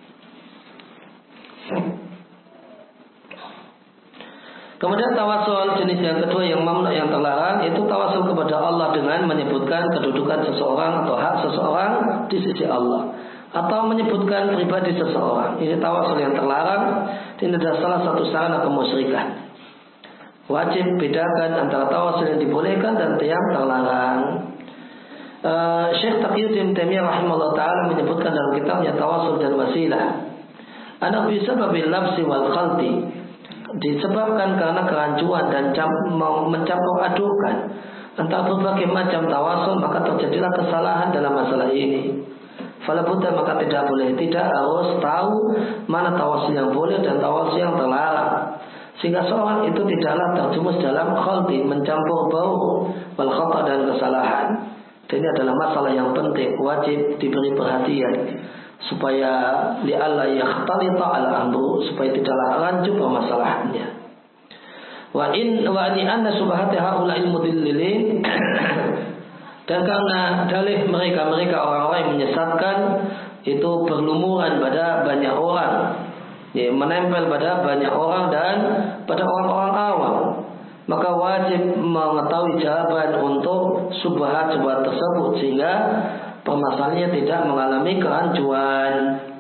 Kemudian tawasul jenis yang kedua yang mamnu, yang terlarang, itu tawasul kepada Allah dengan menyebutkan kedudukan seseorang atau hak seseorang di sisi Allah, atau menyebutkan pribadi seseorang. Ini tawasul yang terlarang. Ini adalah salah satu sarana kemusyrikan. Wajib bedakan antara tawasul yang dibolehkan dan yang terlarang. Syekh Taqiyuddin Taimiyah rahimahullah ta'ala menyebutkan dalam kitabnya Tawasul dan Wasilah, ana bisababil labsi wal khalti, disebabkan karena kerancuan dan mencampur adukan antara berbagai macam tawasul, maka terjadilah kesalahan dalam masalah ini. fala budda, maka tidak harus tahu mana tawassul yang boleh dan tawassul yang terlarang. Sehingga seorang itu tidaklah terjumus dalam khalti, mencampur bau, wal khata, dan kesalahan. Dan ini adalah masalah yang penting, wajib diberi perhatian supaya li'alla yakhtalita al-amru, supaya tidaklah rancu permasalahannya. Wa ni anna subhati haula'il mudillilin, dan karena dalih mereka orang-orang yang menyesatkan itu berlumuran pada banyak orang, ya, menempel pada banyak orang dan pada orang-orang awam, maka wajib mengetahui jawaban untuk subhat-subhat tersebut sehingga permasalahannya tidak mengalami kerancuan.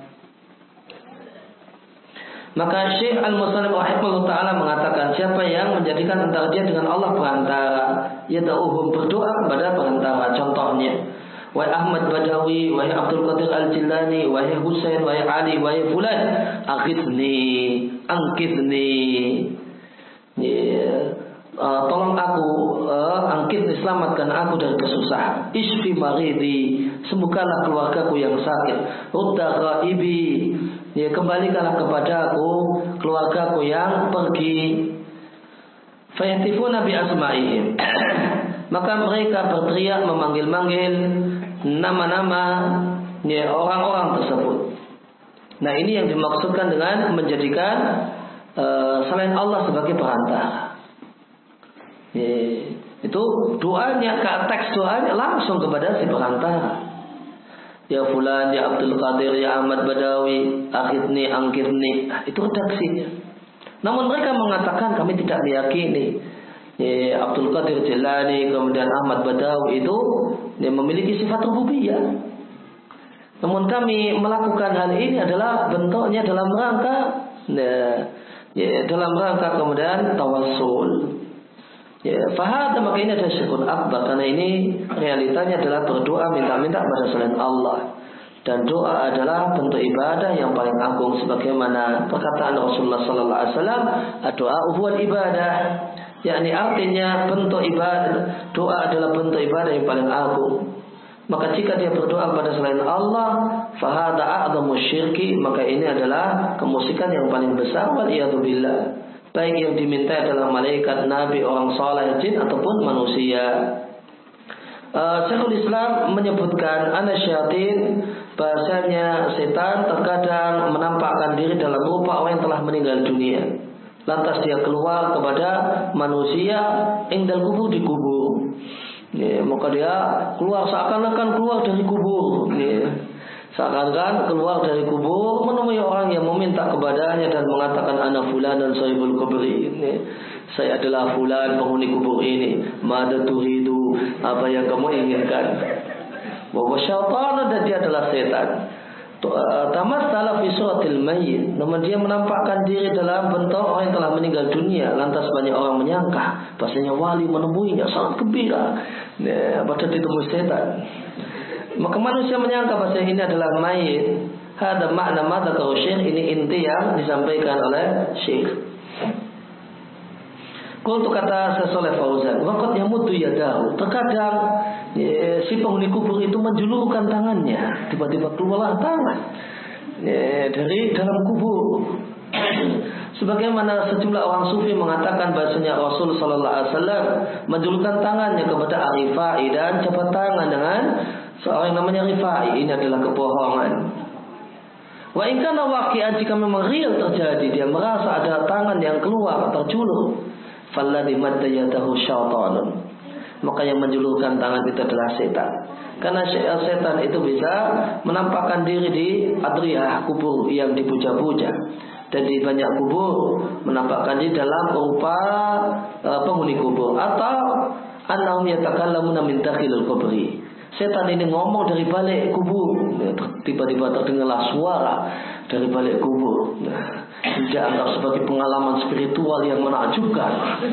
Maka Syekh Al-Musannif rahimahullah ta'ala mengatakan, siapa yang menjadikan antara dia dengan Allah perantara, yada'uhum, berdoa kepada perantara. Contohnya, wahai Ahmad Badawi, wahai Abdul Qadir Al-Jilani, wahai Husain, wahai Ali, wahai Fulan, akhidni, angkidni, tolong aku, angkidni, selamatkan aku dari kesusahan. Isfi maridi, sembuhkanlah keluargaku yang sakit. Rudda ghaibi, ya, kembalikanlah kepadaku keluargaku yang pergi. Fayatifuna bi asma'ihim, maka mereka berteriak memanggil-manggil nama-nama, ya, orang-orang tersebut. Nah, ini yang dimaksudkan dengan menjadikan selain Allah sebagai perantara. Ya, itu doanya, teks doanya langsung kepada si perantara. Ya Fulan, ya Abdul Qadir, ya Ahmad Badawi, akhidni, angkirni. Itu redaksinya. Namun mereka mengatakan kami tidak meyakini, ya, Abdul Qadir Jilani kemudian Ahmad Badawi itu, ya, memiliki sifat rububiyah. Namun kami melakukan hal ini adalah bentuknya dalam rangka, ya, dalam rangka kemudian tawassul. Ya, fahad, maka ini adalah syirkun akbar, karena ini realitanya adalah berdoa minta-minta pada selain Allah. Dan doa adalah bentuk ibadah yang paling agung, sebagaimana perkataan Rasulullah sallallahu alaihi wasallam, doa huwal ibadah, yakni artinya bentuk ibadah, doa adalah bentuk ibadah yang paling agung. Maka jika dia berdoa pada selain Allah, fahada a'dhamu syirki, maka ini adalah kemusyrikan yang paling besar, wal iyadu billah. Baik yang diminta adalah malaikat, nabi, orang saleh, jin ataupun manusia. Syekhul Islam menyebutkan anasyatin, bahasanya setan terkadang menampakkan diri dalam rupa orang yang telah meninggal dunia. Lantas dia keluar kepada manusia ingdal kubur, di kubur. Ya, maka dia keluar seakan-akan keluar dari kubur. Ya. Seakan-akan keluar dari kubur menemui orang yang meminta kepadanya dan mengatakan ana fulan dan sahibul kubri, ini saya adalah fulan penghuni kubur ini, mada turidu, apa yang kamu inginkan. Bahwa syaitan, dan dia adalah setan. Tamassala fi suratil mayyit, namun dia menampakkan diri dalam bentuk orang yang telah meninggal dunia. Lantas banyak orang menyangka bahasanya wali menemuinya sangat gembira, padahal ditemui setan. Maka manusia menyangka bahasa ini adalah mayit. Ada makna mata kalau syekh, ini inti yang disampaikan oleh syekh. Untuk kata Saleh Fauzan, waqad yamuddu yadahu, terkadang si penghuni kubur itu menjulurkan tangannya, tiba-tiba keluarlah tangan dari dalam kubur. Sebagaimana sejumlah orang sufi mengatakan bahasanya Rasul sallallahu alaihi wasallam menjulurkan tangannya kepada Rifai dan jabat tangan dengan seorang yang namanya Rifai. Ini adalah kebohongan. Wa in kana waqi'an, jika memang real terjadi, dia merasa ada tangan yang keluar terjulur, falladhi madda yadahu syaitanun, maka yang menjulurkan tangan itu adalah setan. Karena setan itu bisa menampakkan diri di adriyah, kubur yang dipuja-puja, dan di banyak kubur menampakkan diri dalam rupa penghuni kubur, atau annahum yatakallamuna min dakhilil kubri, setan ini ngomong dari balik kubur. Tiba-tiba terdengarlah suara dari balik kubur. Dianggap sebagai pengalaman spiritual yang menakjubkan.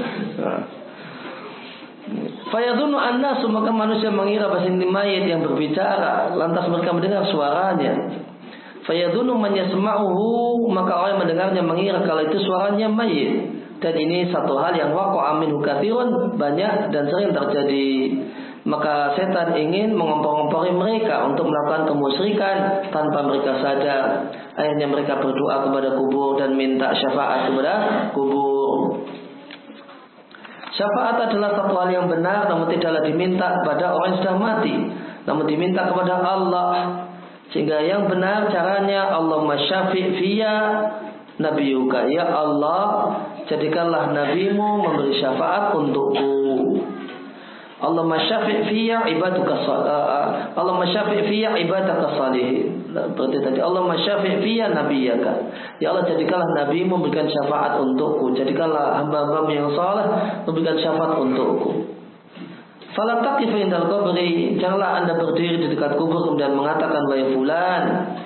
Fayadhunnu an-nasu, maka manusia mengira bahasa ini mayit yang berbicara. Lantas mereka mendengar suaranya. Fayadhunnu man yasma'uhu, maka orang yang mendengarnya mengira kalau itu suaranya mayit. Dan ini satu hal yang waqa'a minhu katsirun, banyak dan sering terjadi. maka setan ingin mengompor-ngompori mereka untuk melakukan kemusyrikan tanpa mereka sadar. Akhirnya mereka berdoa kepada kubur dan minta syafaat kepada kubur. Syafaat adalah satu hal yang benar, namun tidaklah diminta kepada orang yang sudah mati, namun diminta kepada Allah. Sehingga yang benar caranya, Allahumma syafi' fiyya nabiyuka, ya Allah jadikanlah nabimu memberi syafaat untukku. Allahumma syafi' fiyya Allahumma syafi' fiyya ibadaka salihin. Berarti tadi Allahumma syafi' fiyya nabiyaka, ya Allah jadikanlah nabimu memberikan syafaat untukku, jadikanlah hamba-hambamu yang saleh memberikan syafaat untukku. Fala taqif indal qabri, janganlah Anda berdiri di dekat kubur kemudian mengatakan wahai fulan,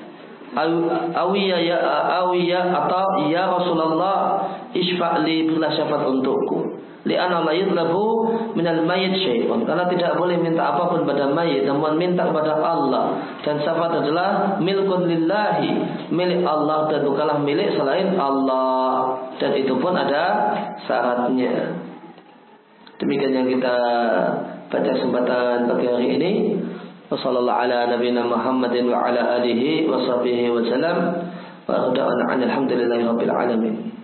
awiya atau ya Rasulullah isfa'li, berilah syafaat untukku. Li'anna la yutlabu minal mayyit syai'un, karena tidak boleh minta apapun pada mayit, namun minta kepada Allah. Dan syafaat adalah milkun lillahi, milik Allah dan bukanlah milik selain Allah. Dan itu pun ada syaratnya. Demikian yang kita baca kesempatan pagi hari ini. Wassallallahu ala nabiyina Muhammadin wa ala alihi wa sahbihi wa sallam. Wa alhamdulillahi rabbil alamin.